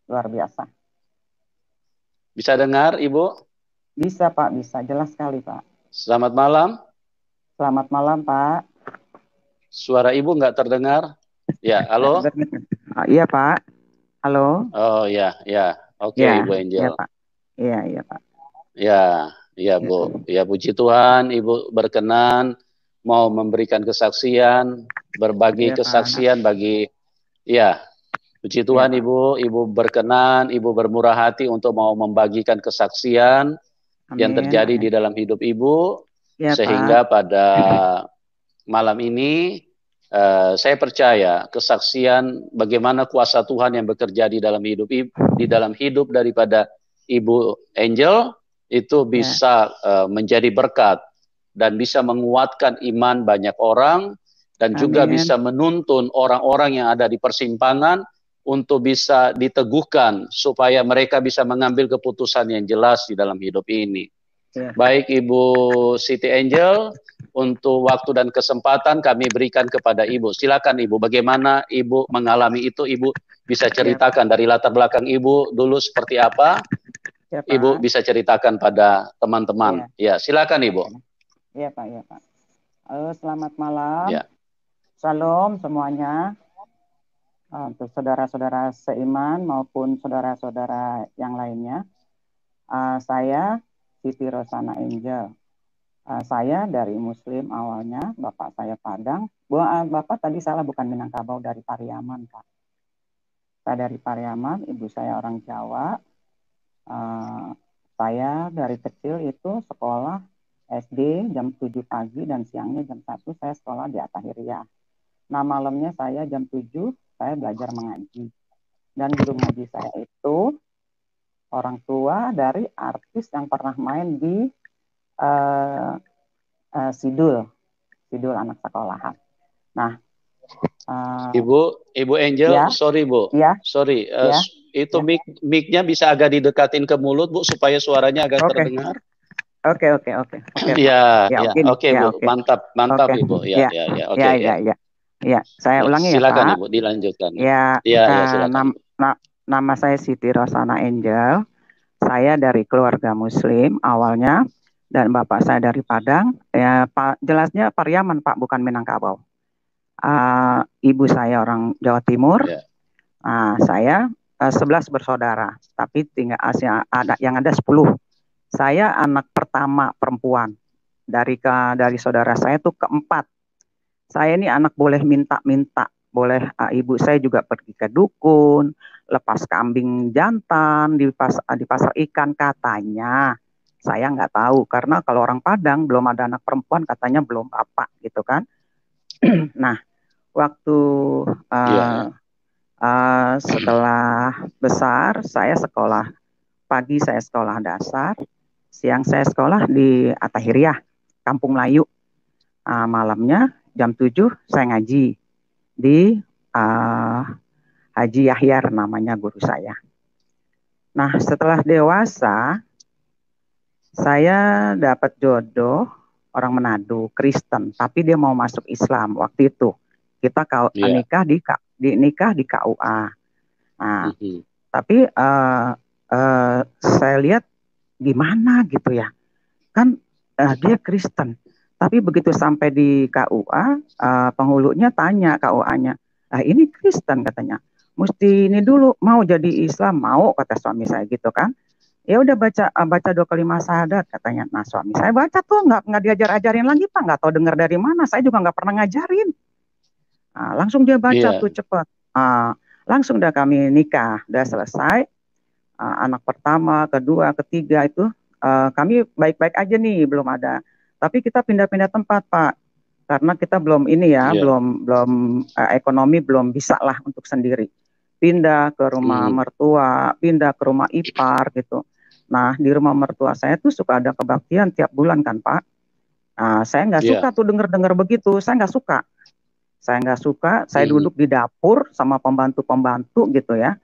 luar biasa. Bisa dengar, Ibu? Bisa Pak, bisa. Jelas sekali Pak. Selamat malam. Selamat malam Pak. Suara Ibu nggak terdengar. Ya, halo? Iya Pak. Halo. Oh ya, ya. Oke, Ya, Ibu iya Angel. Pak. Iya, iya Pak. Ya, ya Bu. Ya puji Tuhan, Ibu berkenan mau memberikan kesaksian, berbagi Iya Pak. kesaksian bagi, ya, puji Iya Tuhan Pak. Ibu berkenan, Ibu bermurah hati untuk mau membagikan kesaksian yang Amin, terjadi di amin. dalam hidup Ibu, Iya Pak. sehingga pada malam ini saya percaya kesaksian bagaimana kuasa Tuhan yang bekerja di dalam hidup daripada Ibu Angel itu Ya, bisa menjadi berkat dan bisa menguatkan iman banyak orang dan juga amin. bisa menuntun orang-orang yang ada di persimpangan untuk bisa diteguhkan supaya mereka bisa mengambil keputusan yang jelas di dalam hidup ini. Iya Pak. Baik Ibu Siti Angel, untuk waktu dan kesempatan kami berikan kepada Ibu. Silakan Ibu, bagaimana Ibu mengalami itu? Ibu bisa Iya Pak. ceritakan dari latar belakang Ibu dulu seperti apa? Iya Ibu Pak. bisa ceritakan pada teman-teman. Iya. Ya, silakan Ibu. Oke. Iya Pak, iya Pak. Halo, selamat malam. Ya, Salam semuanya. Untuk saudara-saudara seiman maupun saudara-saudara yang lainnya. Saya Siti Rosana Angel. Saya dari Muslim awalnya, bapak saya Padang. Bapak tadi salah, bukan Minangkabau, dari Pariaman, Pak. Saya dari Pariaman, ibu saya orang Jawa. Saya dari kecil itu sekolah SD jam 7 pagi dan siangnya jam 1 saya sekolah di Atahiriah. Nah, malamnya saya jam 7 saya belajar mengaji. Dan guru ngaji saya itu orang tua dari artis yang pernah main di uh, Sidul anak sekolahan. Nah, Ibu Angel, ya, sorry Bu, ya, sorry, ya, itu ya. mic-nya bisa agak didekatin ke mulut Bu supaya suaranya agak Oke, terdengar. oke, oke, oke, oke, Pak. Ya, Ya, ya, oke nih, oke ya, Bu, oke, mantap, mantap oke, Ibu, ya, ya, ya, ya, ya, oke, ya, ya, ya, ya. Saya ya, ulangi ya, silakan Pak. Ibu, dilanjutkan ya, Ya, ya, ya, silakan Ibu. nama saya Siti Rosana Angel. Saya dari keluarga Muslim awalnya, dan bapak saya dari Padang. Ya, Pak, jelasnya Pariaman, Pak, bukan Minangkabau. Ibu saya orang Jawa Timur. Ya. Saya 11 bersaudara, tapi tinggal ada 10. Saya anak pertama perempuan. Dari saudara saya itu keempat. Saya ini anak boleh minta-minta, boleh ibu saya juga pergi ke dukun, lepas kambing jantan di pasar ikan katanya. Saya nggak tahu karena kalau orang Padang belum ada anak perempuan katanya belum bapak gitu kan. Nah, waktu Iya, uh, ya. setelah besar saya sekolah pagi, saya sekolah dasar, siang saya sekolah di Atahiriah, Kampung Melayu. Malamnya jam 7 saya ngaji di Haji Yahyar namanya guru saya. Nah, setelah dewasa saya dapat jodoh orang Manado, Kristen, tapi dia mau masuk Islam waktu itu. Kita Iya. nikah di KUA. Nah, Mhm. tapi saya lihat gimana gitu ya. Kan dia Kristen. Tapi begitu sampai di KUA, penghulunya tanya KUA-nya, ini Kristen katanya. Mesti ini dulu mau jadi Islam, mau kata suami saya gitu kan. Ya udah baca 2 kalimat syahadat katanya. Nah, suami saya baca tuh nggak diajar-ajarin lagi Pak, nggak tahu dengar dari mana. Saya juga nggak pernah ngajarin. Langsung dia baca Iya. tuh cepat. Langsung dah kami nikah, udah selesai. Anak pertama, kedua, ketiga itu kami baik-baik aja nih, belum ada. Tapi kita pindah-pindah tempat Pak, karena kita belum ini ya, Iya. belum ekonomi belum bisa lah untuk sendiri. Pindah ke rumah Mhm. mertua, pindah ke rumah ipar gitu. Nah, di rumah mertua saya tuh suka ada kebaktian tiap bulan kan Pak. Saya nggak suka Iya. tuh dengar-dengar begitu, saya nggak suka. Saya nggak suka, saya Mhm. duduk di dapur sama pembantu-pembantu gitu ya.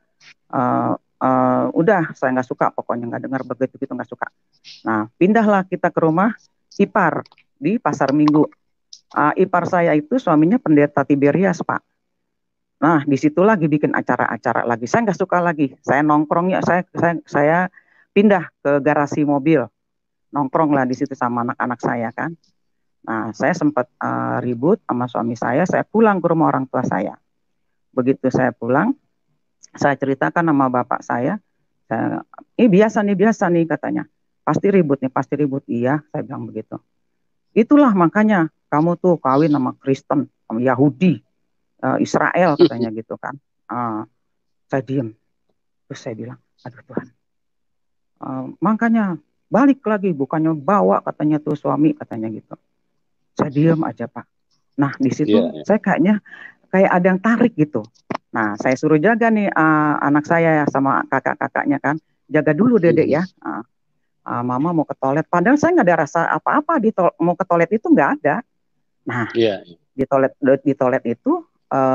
Udah saya nggak suka, pokoknya nggak dengar begitu gitu, nggak suka. Nah, pindahlah kita ke rumah ipar di Pasar Minggu. Ipar saya itu suaminya pendeta Tiberias Pak. Nah, di situ lagi bikin acara-acara lagi. Saya nggak suka lagi. Saya nongkrongnya, saya pindah ke garasi mobil, nongkrong lah di situ sama anak-anak saya kan. Nah, saya sempat ribut sama suami saya pulang ke rumah orang tua saya. Begitu saya pulang, saya ceritakan sama bapak ini biasa nih katanya. Pasti ribut nih, pasti ribut. Iya, saya bilang begitu. Itulah makanya kamu tuh kawin sama Kristen, sama Yahudi, Israel katanya gitu kan. Saya diem. Terus saya bilang, aduh Tuhan. Makanya balik lagi, bukannya bawa katanya tuh suami katanya gitu. Saya diem aja Pak. Nah di situ saya kayak ada yang tarik gitu. Nah saya suruh jaga nih anak saya sama kakak-kakaknya kan. Jaga dulu dedek ya. Mama mau ke toilet. Padahal saya nggak ada rasa apa-apa mau ke toilet itu nggak ada. Nah di toilet itu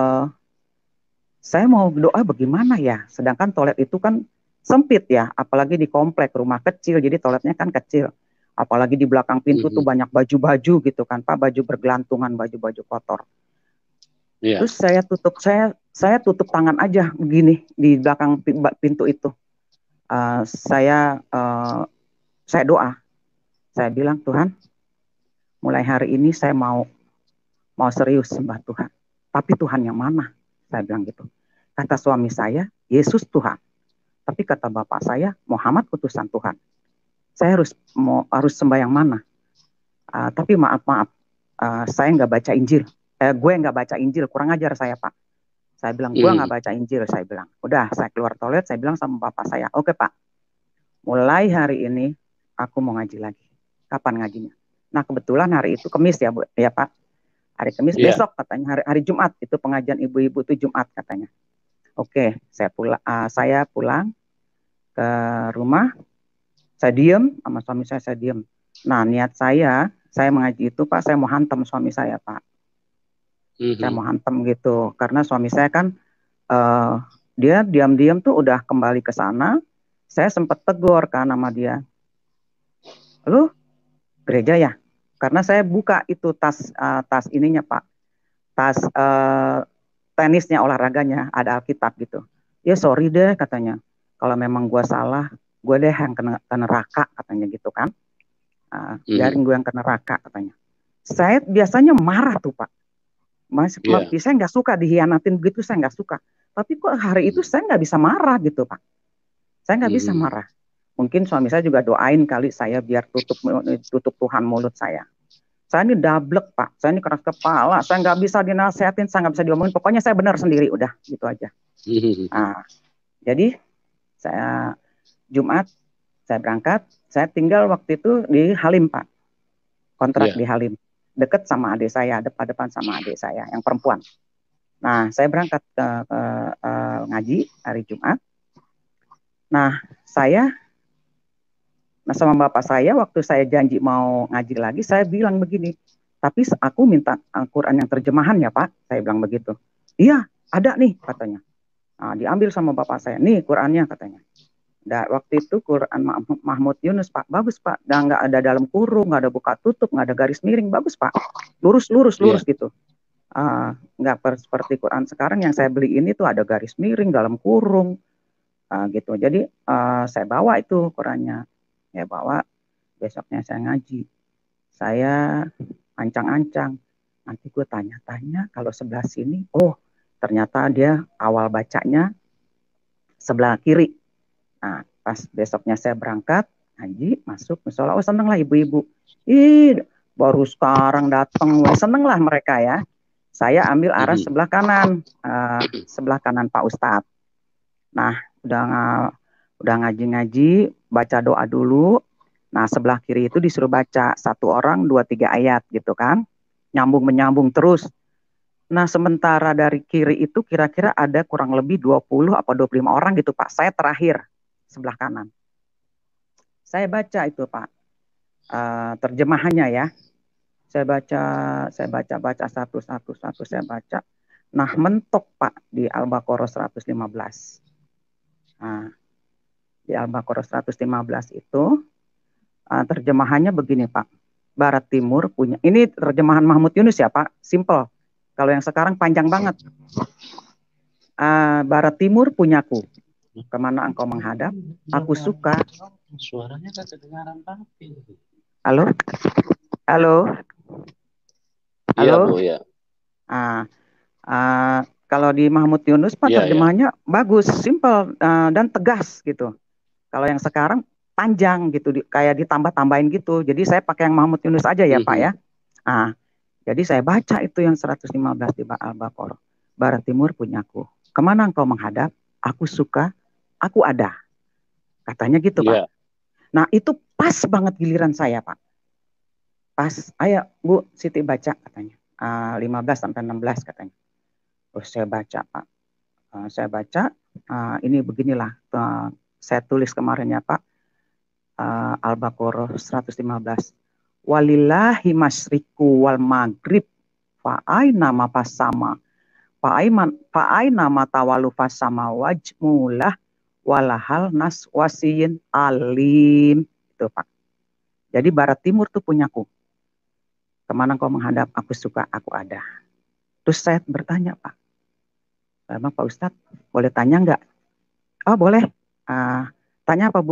saya mau doa bagaimana ya. Sedangkan toilet itu kan sempit ya. Apalagi di komplek rumah kecil. Jadi toiletnya kan kecil. Apalagi di belakang pintu tuh banyak baju-baju gitu kan Pak. Baju bergelantungan, baju-baju kotor. Terus saya tutup tangan aja begini di belakang pintu itu. Saya doa. Saya bilang, Tuhan, mulai hari ini saya mau serius sembah Tuhan. Tapi Tuhan yang mana? Saya bilang gitu. Kata suami saya, Yesus Tuhan. Tapi kata bapak saya, Muhammad utusan Tuhan. Saya harus sembah yang mana? Tapi maaf, saya nggak baca Injil. Gue nggak baca Injil, kurang ajar saya Pak. Saya bilang, gue nggak baca Injil, saya bilang. Udah, saya keluar toilet, saya bilang sama bapak saya, oke Pak, mulai hari ini aku mau ngaji lagi. Kapan ngajinya? Nah kebetulan hari itu Kamis ya Bu, ya Pak. Hari Kamis besok katanya, hari Jumat, itu pengajian ibu-ibu itu Jumat katanya. Oke, saya pulang ke rumah, saya diem, sama suami saya diem. Nah niat saya mengaji itu Pak, saya mau hantam suami saya Pak. Saya mau hantam gitu, karena suami saya kan dia diam-diam tuh udah kembali ke sana. Saya sempat tegur kan sama dia, lu gereja ya? Karena saya buka itu tas ininya Pak, tas tenisnya, olahraganya, ada Alkitab gitu. Ya sorry deh katanya, kalau memang gue salah, gue deh yang kena neraka katanya gitu kan. Biarin gue yang kena neraka katanya. Saya biasanya marah tuh Pak. Saya nggak suka dihianatin begitu, saya nggak suka. Tapi kok hari itu saya nggak bisa marah gitu Pak. Saya nggak bisa marah. Mungkin suami saya juga doain kali saya biar tutup Tuhan mulut saya. Saya ini dablek Pak. Saya ini keras kepala. Saya nggak bisa dinasehatin, saya nggak bisa diomongin. Pokoknya saya benar sendiri, udah gitu aja. Jadi saya Jumat saya berangkat. Saya tinggal waktu itu di Halim Pak. Kontrak di Halim. Deket sama adik saya, depan-depan sama adik saya yang perempuan. Nah, saya berangkat ke ngaji hari Jumat. Nah, sama bapak saya waktu saya janji mau ngaji lagi, saya bilang begini, tapi aku minta Al-Quran yang terjemahan ya Pak, saya bilang begitu. Iya, ada nih katanya. Nah, diambil sama bapak saya, nih Qurannya katanya. Waktu itu Quran Mahmud Yunus Pak, bagus Pak, dan nggak ada dalam kurung, nggak ada buka tutup, nggak ada garis miring, bagus Pak, lurus gitu. Nggak seperti Quran sekarang yang saya beli ini tuh ada garis miring, dalam kurung, gitu. Jadi saya bawa itu Qurannya, saya bawa, besoknya saya ngaji, saya ancang-ancang, nanti gue tanya-tanya kalau sebelah sini, oh ternyata dia awal bacanya sebelah kiri. Nah, pas besoknya saya berangkat ngaji, masuk musola, oh seneng lah ibu-ibu. Baru sekarang datang, seneng lah mereka ya. Saya ambil arah sebelah kanan Pak Ustadz. Nah, udah ngaji-ngaji, baca doa dulu. Nah, sebelah kiri itu disuruh baca 1 orang 2-3 ayat gitu kan. Nyambung-menyambung terus. Nah, sementara dari kiri itu kira-kira ada kurang lebih 20 atau 25 orang gitu Pak. Saya terakhir sebelah kanan. Saya baca itu Pak, terjemahannya ya. Saya baca satu saya baca. Nah, mentok Pak di Al-Baqarah 115. Nah, di Al-Baqarah 115 itu terjemahannya begini Pak. Barat Timur punya. Ini terjemahan Mahmud Yunus ya Pak, simple. Kalau yang sekarang panjang banget. Barat timur punyaku. Kemana engkau menghadap? Aku suka. Suaranya kan kedengaran papi. Halo? Halo? Iya, Halo? Bu, ya. Kalau di Mahmud Yunus Pak Iya, ya. terjemahannya bagus, simpel dan tegas gitu. Kalau yang sekarang panjang gitu, kayak ditambah-tambahin gitu. Jadi saya pakai yang Mahmud Yunus aja ya Pak ya. Jadi saya baca itu yang 115 di Al-Baqarah. Barat timur punyaku. Kemana engkau menghadap? Aku suka, aku ada. Katanya gitu Pak. Nah itu pas banget giliran saya Pak. Pas, ayo Bu Siti baca katanya. 15 sampai 16 katanya. Terus saya baca Pak. Saya baca, ini beginilah. Saya tulis kemarin ya Pak. Al-Baqarah 115. Walillahi masyriku wal maghrib fa'aina ma fasama fa'aina ma tawalu fasama wajmulah walahal nas wasiyin alim. Itu Pak. Jadi barat timur tuh punyaku. Kemana kau menghadap? Aku suka, aku ada. Terus saya bertanya Pak. Emang Pak Ustadz boleh tanya nggak? Oh boleh. Tanya apa Bu?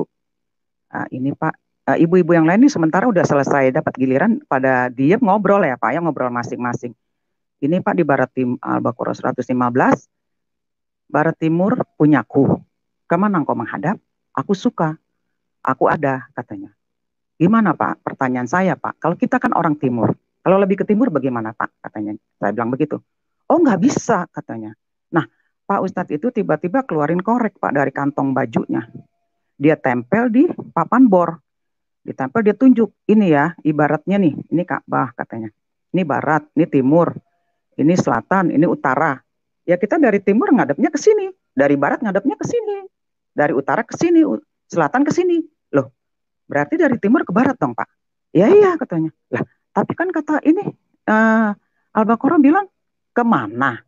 Ini Pak, ibu-ibu yang lain ini sementara udah selesai dapat giliran pada diem ngobrol ya Pak ya, ngobrol masing-masing. Ini Pak di Barat Timur Al-Baqarah 115, Barat Timur punyaku. Kemana engkau menghadap? Aku suka, aku ada katanya. Gimana Pak? Pertanyaan saya Pak, kalau kita kan orang timur, kalau lebih ke timur bagaimana Pak? Katanya. Saya bilang begitu. Oh nggak bisa katanya. Nah Pak Ustadz itu tiba-tiba keluarin korek Pak dari kantong bajunya. Dia tempel di papan bor. Ditempel dia tunjuk. Ini ya ibaratnya nih. Ini Ka'bah katanya. Ini barat, ini timur. Ini selatan, ini utara. Ya kita dari timur ngadepnya ke sini. Dari barat ngadepnya ke sini. Dari utara ke sini. Selatan ke sini. Loh berarti dari timur ke barat dong Pak. Ya iya katanya. Lah tapi kan kata ini Al-Baqarah bilang kemana?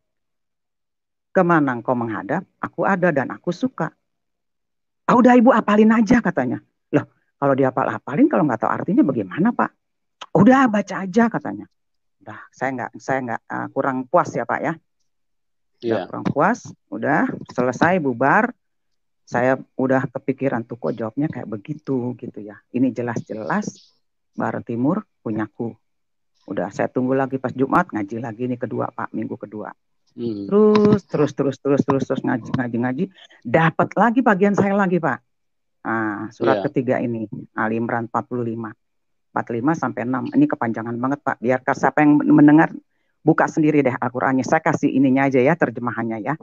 Kemana engkau menghadap? Aku ada dan aku suka. Udah ibu apalin aja katanya. Loh kalau dia apalin kalau nggak tahu artinya bagaimana Pak? Udah baca aja katanya. Udah saya nggak kurang puas ya Pak ya. Udah kurang puas, udah selesai bubar. Saya udah kepikiran tuh kok jawabnya kayak begitu gitu ya. Ini jelas-jelas Barat Timur punyaku. Udah saya tunggu lagi pas Jumat ngaji lagi nih kedua Pak, minggu kedua. Terus ngaji. Dapat lagi bagian saya lagi Pak. Surat ketiga ini Ali Imran 45 sampai 6. Ini kepanjangan banget Pak. Biar siapa yang mendengar buka sendiri deh Al-Qur'annya. Saya kasih ininya aja ya terjemahannya ya.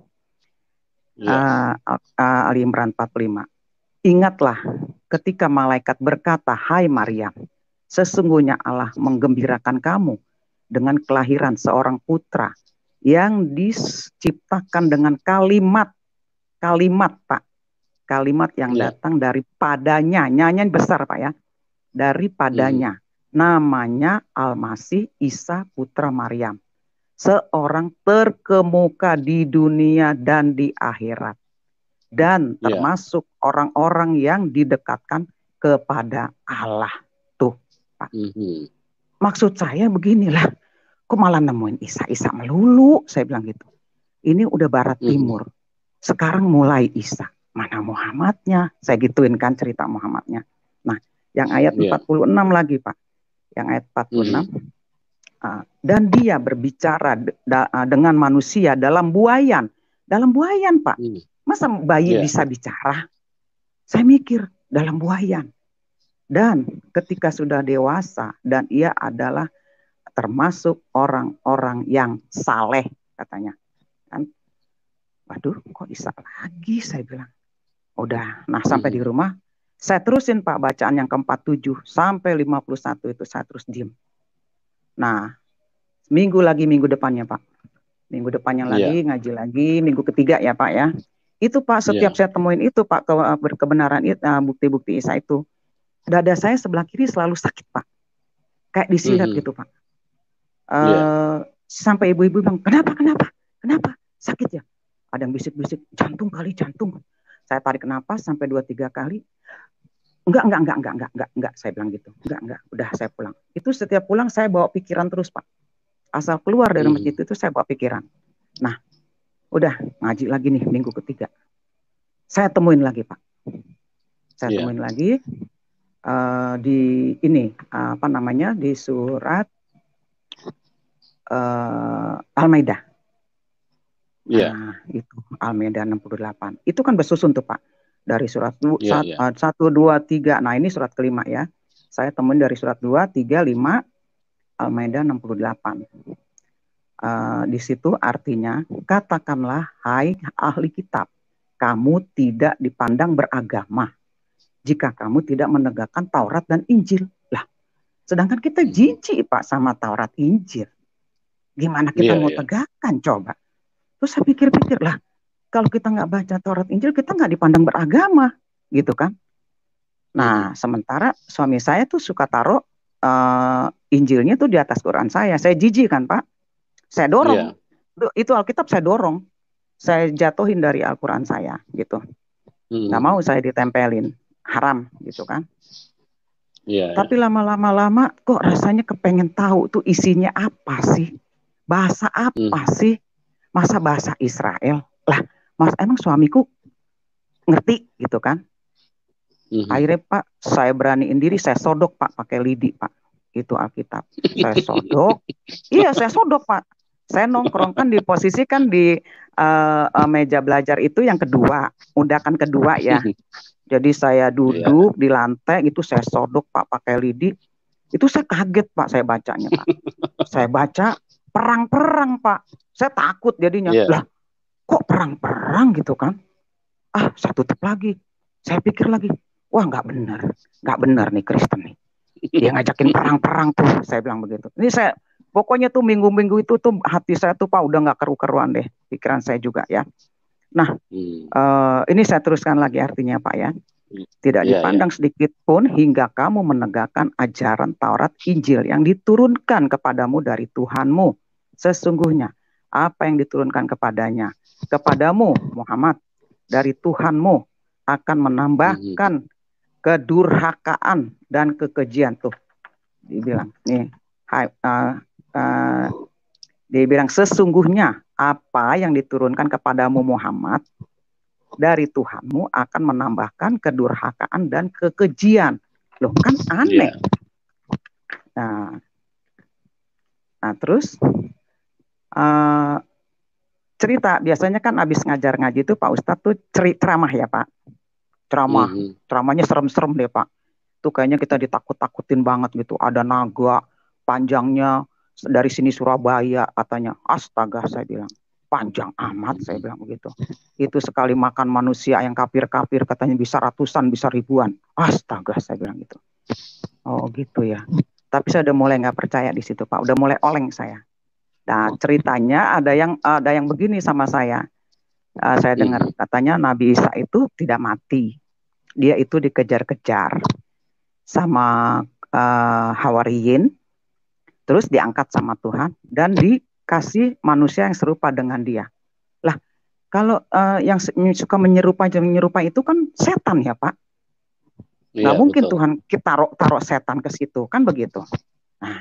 Ali Imran 45. Ingatlah ketika malaikat berkata, "Hai Maryam, sesungguhnya Allah menggembirakan kamu dengan kelahiran seorang putra yang diciptakan dengan kalimat Pak. Kalimat yang datang daripadanya. Nyanyian besar Pak ya. Daripadanya. Namanya Al-Masih Isa putra Maryam. Seorang terkemuka di dunia dan di akhirat. Dan termasuk orang-orang yang didekatkan kepada Allah. Tuh Pak. Maksud saya beginilah. Kok malah nemuin Isa melulu? Saya bilang gitu. Ini udah Barat Timur. Sekarang mulai Isa. Mana Muhammadnya? Saya gituin kan cerita Muhammadnya. Nah, yang ayat 46 lagi Pak. Yang ayat 46. Dan dia berbicara dengan manusia dalam buayan. Dalam buayan Pak. Masa bayi bisa bicara? Saya mikir dalam buayan. Dan ketika sudah dewasa dan ia adalah termasuk orang-orang yang saleh katanya. Kan? Waduh, kok Isa lagi saya bilang. Udah, nah sampai di rumah saya terusin Pak bacaan yang ke-47 sampai 51 itu saya terus diem. Nah, minggu depannya Pak. Minggu depannya lagi ngaji lagi, minggu ketiga ya Pak ya. Itu Pak setiap saya temuin itu Pak kebenaran itu bukti-bukti Isa itu. Dada saya sebelah kiri selalu sakit Pak. Kayak disilet gitu Pak. Sampai ibu-ibu bilang, kenapa? Sakit ya? Ada yang bisik-bisik, jantung. Saya tarik napas sampai 2-3 kali. Enggak, saya bilang gitu. Enggak, udah saya pulang. Itu setiap pulang saya bawa pikiran terus Pak. Asal keluar dari masjid itu saya bawa pikiran. Nah, Udah ngaji lagi nih minggu ketiga. Saya temuin lagi Pak. Saya Iya. temuin lagi di ini apa namanya, di surat Al-Maidah. Iya. Nah, itu Al-Maidah 68. Itu kan bersusun tuh Pak. Dari surat Iya, iya. 1, 2, 3. Nah, ini surat kelima ya. Saya temuin dari surat 2, 3, 5, Al-Maidah 68. Di situ artinya, katakanlah hai ahli kitab, kamu tidak dipandang beragama jika kamu tidak menegakkan Taurat dan Injil. Lah, sedangkan kita jijik Pak sama Taurat Injil. Gimana kita mau tegakkan coba? Terus saya pikir-pikir, lah kalau kita nggak baca Taurat Injil, kita nggak dipandang beragama, gitu kan? Nah, sementara suami saya tuh suka taruh Injilnya tuh di atas Quran saya. Saya jijik kan Pak? Saya dorong. Itu Alkitab saya dorong. Saya jatuhin dari Al-Quran saya, gitu. Nggak mau saya ditempelin. Haram, gitu kan? Tapi lama-lama kok rasanya kepengen tahu tuh isinya apa sih? Bahasa apa sih? Masa bahasa Israel? Lah, Mas, emang suamiku ngerti gitu kan? Akhirnya Pak, saya beraniin diri, saya sodok Pak, pakai lidi Pak. Itu Alkitab. Saya sodok. Iya, saya sodok Pak. Saya nongkrongkan di posisi kan di meja belajar itu yang kedua, undakan kedua ya. Jadi saya duduk di lantai, itu saya sodok Pak, pakai lidi. Itu saya kaget Pak, saya bacanya Pak. Saya baca perang-perang Pak. Saya takut jadinya. Lah, kok perang-perang gitu kan? Saya tutup lagi. Saya pikir lagi, wah nggak benar nih Kristen nih. Dia ngajakin perang-perang tuh, saya bilang begitu. Ini saya, pokoknya tuh minggu-minggu itu tuh hati saya tuh Pak udah nggak keru-keruan deh, pikiran saya juga ya. Nah, ini saya teruskan lagi artinya Pak ya. Tidak dipandang sedikit pun hingga kamu menegakkan ajaran Taurat Injil yang diturunkan kepadamu dari Tuhanmu. Sesungguhnya apa yang diturunkan kepadamu Muhammad dari Tuhanmu akan menambahkan kedurhakaan dan kekejian tuh. Dibilang nih, dibilang sesungguhnya apa yang diturunkan kepadamu Muhammad dari Tuhanmu akan menambahkan kedurhakaan dan kekejian. Loh kan aneh. Nah terus cerita, biasanya kan abis ngajar ngaji itu Pak Ustadz tuh ceramah ya Pak. Ceramahnya serem-serem deh Pak. Tuh kayaknya kita ditakut-takutin banget gitu. Ada naga panjangnya dari sini Surabaya katanya. Astaga, saya bilang. Panjang amat, saya bilang begitu. Itu sekali makan manusia yang kafir-kafir katanya bisa ratusan, bisa ribuan. Astaga, saya bilang gitu. Oh gitu ya. Tapi saya udah mulai nggak percaya di situ Pak. Udah mulai oleng saya. Nah ceritanya ada yang begini sama saya. Saya dengar katanya Nabi Isa itu tidak mati. Dia itu dikejar-kejar sama Hawariyin, terus diangkat sama Tuhan dan dikasih manusia yang serupa dengan dia. Lah, kalau yang suka menyerupai itu kan setan ya Pak. Nggak mungkin betul. Tuhan kita taruh setan ke situ, kan begitu. Nah,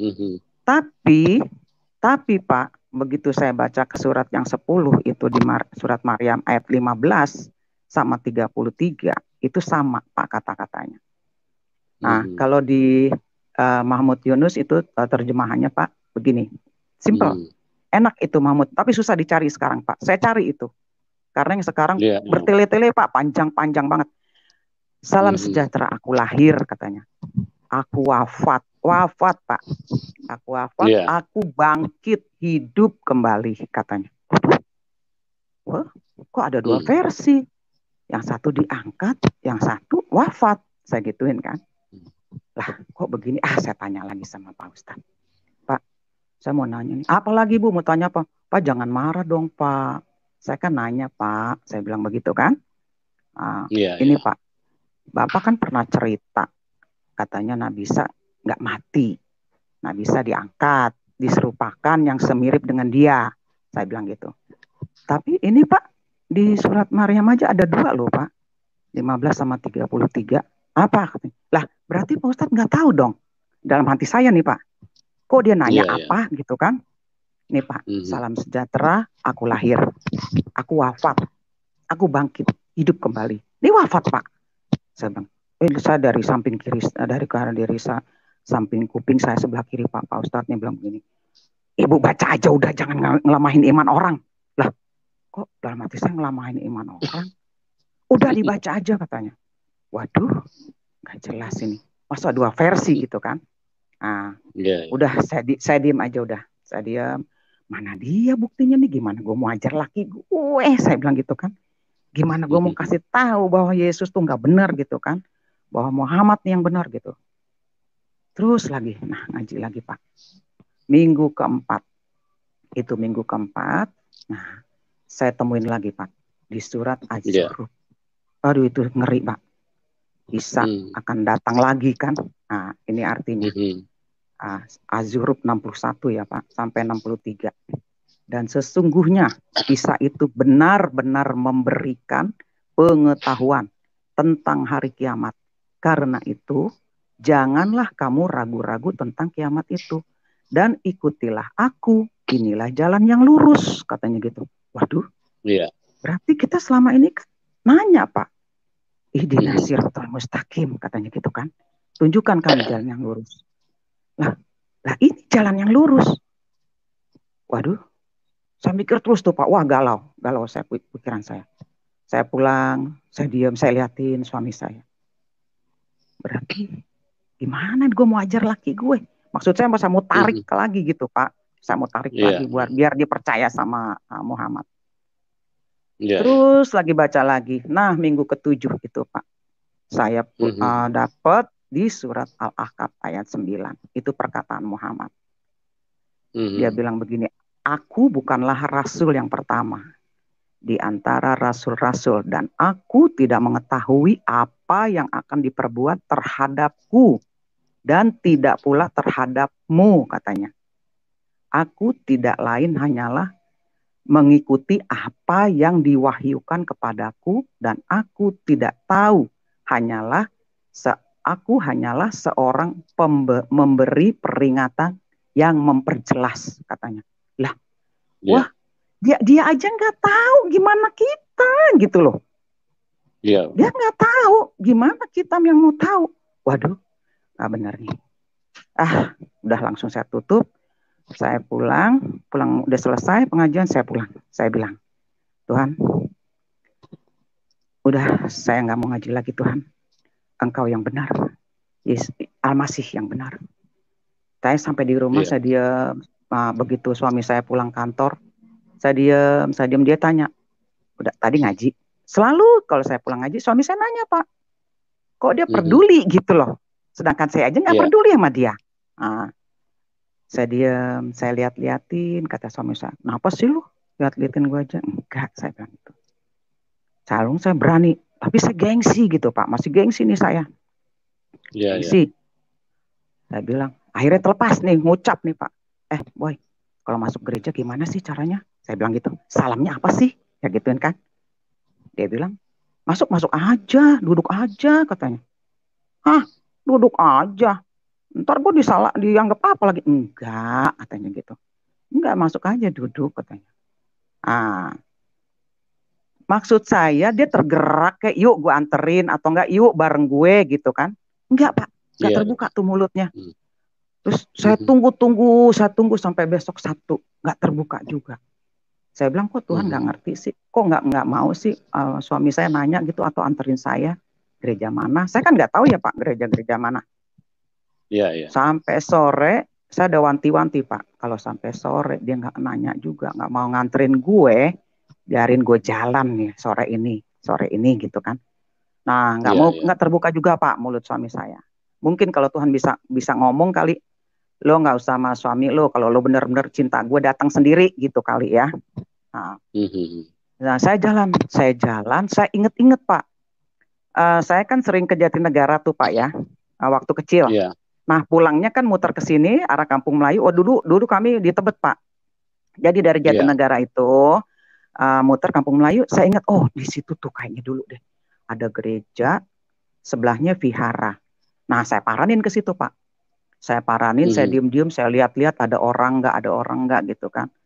tapi Pak, begitu saya baca ke surat yang 10 itu di surat Maryam ayat 15 sama 33, itu sama Pak kata-katanya. Nah, kalau di Mahmud Yunus itu terjemahannya Pak begini. Simple. Enak itu Mahmud, tapi susah dicari sekarang Pak. Saya cari itu. Karena yang sekarang bertele-tele Pak, panjang-panjang banget. Salam sejahtera, aku lahir katanya. Aku wafat Pak. Aku wafat, aku bangkit hidup kembali katanya. Wah, kok ada dua versi? Yang satu diangkat, yang satu wafat. Saya gituin kan. Lah, kok begini? Saya tanya lagi sama Pak Ustadz. Pak, saya mau nanya nih. Apalagi Bu, mau tanya apa? Pak, jangan marah dong Pak. Saya kan nanya Pak. Saya bilang begitu kan. Ini Pak, Bapak kan pernah cerita. Katanya Nabi Isa nggak mati. Nabi Isa diangkat. Diserupakan yang semirip dengan dia. Saya bilang gitu. Tapi ini Pak, di surat Maryam aja ada 2 loh Pak. 15 sama 33. Apa? Lah, berarti Pak Ustadz nggak tahu dong. Dalam hati saya nih Pak. Kok dia nanya apa gitu kan? nih Pak, salam sejahtera, aku lahir, aku wafat, aku bangkit, hidup kembali. Ini wafat Pak. Saya bilang, saya dari samping kiri, samping kuping saya sebelah kiri Pak Ustadz nih bilang begini, Ibu baca aja udah, jangan ngelamahin iman orang. Lah, kok dalam hati saya ngelamahin iman orang? Udah dibaca aja katanya. Waduh, gak jelas ini. Masa dua versi gitu kan? Nah, udah saya diem aja udah. Saya diem. Mana dia buktinya nih? Gimana gue mau ajar laki gue? Saya bilang gitu kan. Gimana gue mau kasih tahu bahwa Yesus tuh nggak benar gitu kan? Bahwa Muhammad nih yang benar gitu. Terus lagi, nah ngaji lagi Pak. Minggu keempat. Itu minggu keempat. Nah, saya temuin lagi Pak. Di surat Az-Zukhruf. Aduh itu ngeri Pak. Isa akan datang lagi kan. Nah ini artinya. Az-Zukhruf 61 ya Pak. Sampai 63. Dan sesungguhnya Isa itu benar-benar memberikan pengetahuan tentang hari kiamat. Karena itu janganlah kamu ragu-ragu tentang kiamat itu. Dan ikutilah aku, inilah jalan yang lurus, katanya gitu. Waduh, berarti kita selama ini kan nanya Pak, ihdinas siratal mustaqim, katanya gitu kan. Tunjukkan kami jalan yang lurus. Lah ini jalan yang lurus. Waduh, saya mikir terus tuh Pak, wah galau saya pikiran saya. Saya pulang, saya diam, saya liatin suami saya. Berarti gimana gue mau ajar laki gue? Maksud saya masa mau tarik lagi gitu Pak. Saya mau tarik lagi biar dia percaya sama Muhammad. Terus lagi baca lagi. Nah minggu ke-7 itu Pak. Saya dapat di surat Al-Ahqaf ayat 9. Itu perkataan Muhammad. Dia bilang begini. Aku bukanlah rasul yang pertama di antara rasul-rasul. Dan aku tidak mengetahui apa yang akan diperbuat terhadapku. Dan tidak pula terhadapmu, katanya. Aku tidak lain hanyalah mengikuti apa yang diwahyukan kepadaku, dan aku tidak tahu, aku hanyalah seorang memberi peringatan yang memperjelas, katanya. Lah, wah, dia aja nggak tahu gimana kita, gitu loh. Dia nggak tahu gimana kita yang mau tahu. Waduh. Benar nih. Udah langsung saya tutup. Saya pulang udah selesai pengajian, saya pulang. Saya bilang, Tuhan, udah saya nggak mau ngaji lagi Tuhan. Engkau yang benar. Al-Masih yang benar. Saya sampai di rumah, saya diam. Begitu suami saya pulang kantor, saya diam, dia tanya, udah tadi ngaji? Selalu kalau saya pulang ngaji, suami saya nanya Pak, kok dia peduli gitu loh. Sedangkan saya aja nggak peduli sama dia. Saya diam, saya liatin, kata suami saya. Kenapa sih lu liatin gue aja? Enggak, saya bilang gitu. Calung saya berani, tapi saya gengsi gitu Pak. Masih gengsi nih saya. Gengsi. Saya bilang, akhirnya terlepas nih, ngucap nih Pak. Boy, kalau masuk gereja gimana sih caranya? Saya bilang gitu. Salamnya apa sih? Ya gituin kan. Dia bilang, masuk aja, duduk aja, katanya. Duduk aja. Ntar gue dianggap apa lagi? Enggak, katanya gitu. Enggak, masuk aja duduk, katanya. Maksud saya dia tergerak kayak yuk gue anterin atau enggak yuk bareng gue gitu kan. Enggak Pak, enggak terbuka tuh mulutnya. Terus saya tunggu sampai besok Sabtu. Enggak terbuka juga. Saya bilang kok Tuhan enggak ngerti sih. Kok enggak mau sih suami saya nanya gitu atau anterin saya. Gereja mana? Saya kan nggak tahu ya Pak gereja mana. Sampai sore saya ada wanti-wanti Pak. Kalau sampai sore dia nggak nanya juga, nggak mau nganterin gue, biarin gue jalan nih sore ini gitu kan. Nah nggak terbuka juga Pak mulut suami saya. Mungkin kalau Tuhan bisa ngomong kali, lo nggak usah sama suami lo, kalau lo bener-bener cinta gue datang sendiri gitu kali ya. Nah saya jalan, saya inget-inget Pak. Saya kan sering ke Jatinegara tuh Pak ya, waktu kecil. Nah pulangnya kan muter ke sini arah Kampung Melayu. Dulu kami di Tebet Pak. Jadi dari Jatinegara itu muter Kampung Melayu. Saya ingat, di situ tuh kayaknya dulu deh ada gereja, sebelahnya vihara. Nah saya paranin ke situ Pak. Saya paranin, saya diem-diem, saya lihat-lihat ada orang nggak gitu kan.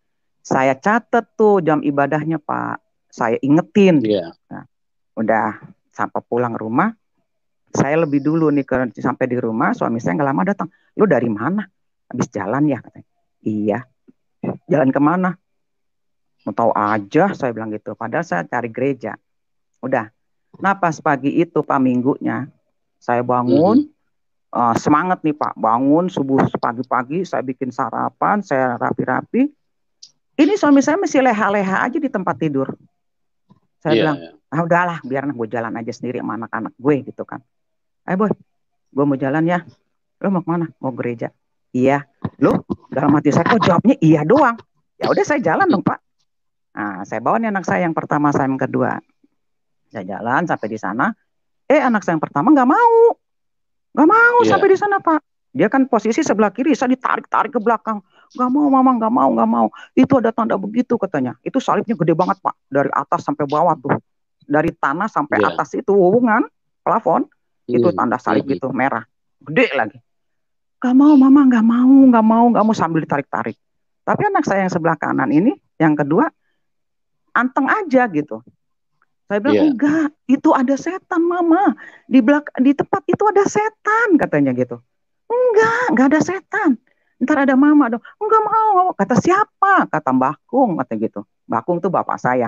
Saya catat tuh jam ibadahnya Pak. Saya ingetin. Iya. Nah, udah sampai pulang rumah, saya lebih dulu nih sampai di rumah, suami saya nggak lama datang. Lu dari mana? Habis jalan ya katanya. Iya. Jalan kemana? Mau tahu aja, saya bilang gitu. Padahal saya cari gereja. Udah. Nah pas pagi itu Pak minggunya, saya bangun, semangat nih Pak. Bangun subuh pagi-pagi, saya bikin sarapan, saya rapi-rapi. Ini suami saya masih leha-leha aja di tempat tidur. Saya bilang, udahlah, biar gue jalan aja sendiri sama anak-anak gue gitu kan. Boy, gue mau jalan ya. Lo mau kemana? Mau gereja. Iya. Lo dalam hati saya kok jawabnya iya doang. Ya udah saya jalan dong Pak. Nah, saya bawa nih anak saya yang pertama, saya yang kedua. Saya jalan sampai di sana. Anak saya yang pertama nggak mau sampai di sana Pak. Dia kan posisi sebelah kiri, saya ditarik-tarik ke belakang. Nggak mau mama, nggak mau. Itu ada tanda begitu katanya. Itu salibnya gede banget Pak, dari atas sampai bawah tuh. Dari tanah sampai atas itu hubungan plafon, itu tanda salib gitu merah, gede lagi. Nggak mau mama, nggak mau sambil ditarik-tarik. Tapi anak saya yang sebelah kanan ini, yang kedua, anteng aja gitu. Saya bilang enggak, itu ada setan mama. Di tempat itu ada setan katanya gitu. Enggak ada setan. Ntar ada mama dong. Enggak mau. Kata siapa? Kata Mbah Kung, kata gitu. Mbah Kung tuh bapak saya.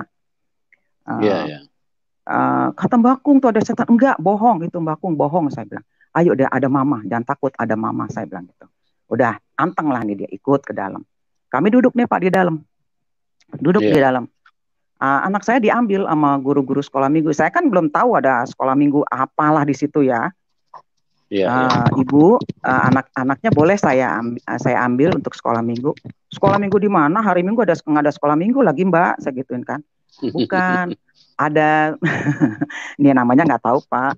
Kata Mbah Kung tuh ada setan. Enggak, bohong itu Mbah Kung, bohong saya bilang. Ayo deh, ada mama, jangan takut, ada mama, saya bilang gitu. Udah, anteng lah nih dia ikut ke dalam. Kami duduk nih Pak di dalam. Di dalam. Anak saya diambil sama guru-guru sekolah minggu. Saya kan belum tahu ada sekolah minggu apalah di situ ya. Ibu, anak-anaknya boleh saya ambil untuk sekolah minggu. Sekolah minggu di mana? Hari Minggu nggak ada sekolah minggu lagi Mbak, saya gituin kan. Bukan, ada, ini namanya nggak tahu Pak.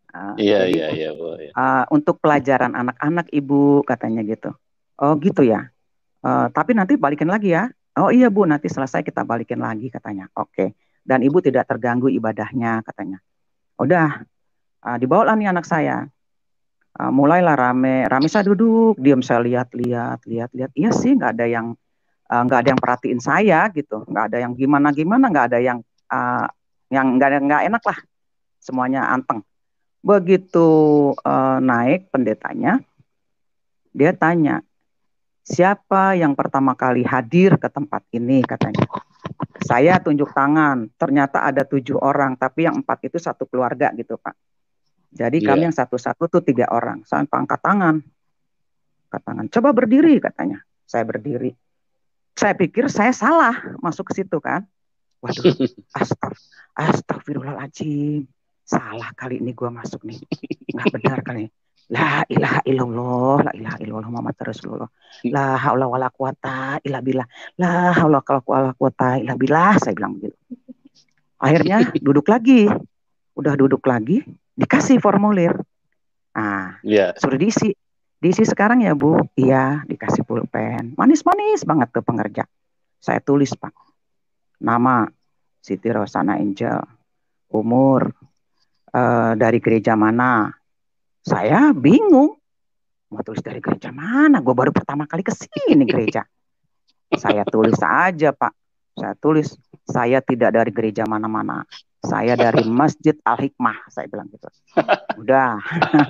Untuk pelajaran anak-anak Ibu katanya gitu. Oh gitu ya. Tapi nanti balikin lagi ya. Oh iya Bu, nanti selesai kita balikin lagi katanya. Oke. Dan Ibu tidak terganggu ibadahnya katanya. Udah, dibawalah nih anak saya. Mulailah rame saya duduk, diam saya lihat. Iya sih, nggak ada yang perhatiin saya gitu. Nggak ada yang gimana, nggak ada yang nggak enak lah. Semuanya anteng. Begitu naik pendetanya, dia tanya, siapa yang pertama kali hadir ke tempat ini katanya. Saya tunjuk tangan, ternyata ada 7 orang, tapi yang 4 itu satu keluarga gitu Pak. Jadi kami yang satu-satu tuh 3 orang. Saya angkat tangan. Coba berdiri katanya. Saya berdiri. Saya pikir saya salah masuk ke situ kan. Waduh, astagfirullahaladzim. Salah kali ini gue masuk nih. Nggak benar kali. La ilaha illallah Muhammad Rasulullah. La haula wala quwata illa billah. La haula wala quwata illa billah, saya bilang begitu. Akhirnya duduk lagi. Udah duduk lagi, dikasih formulir. Suruh diisi. Diisi sekarang ya Bu. Iya, dikasih pulpen. Manis-manis banget tuh pengerja. Saya tulis Pak. Nama Siti Rosana Angel. Umur dari gereja mana? Saya bingung. Mau tulis dari gereja mana? Gue baru pertama kali kesini gereja. Saya tulis aja Pak. Saya tulis, saya tidak dari gereja mana-mana. Saya dari Masjid Al-Hikmah. Saya bilang gitu. Udah.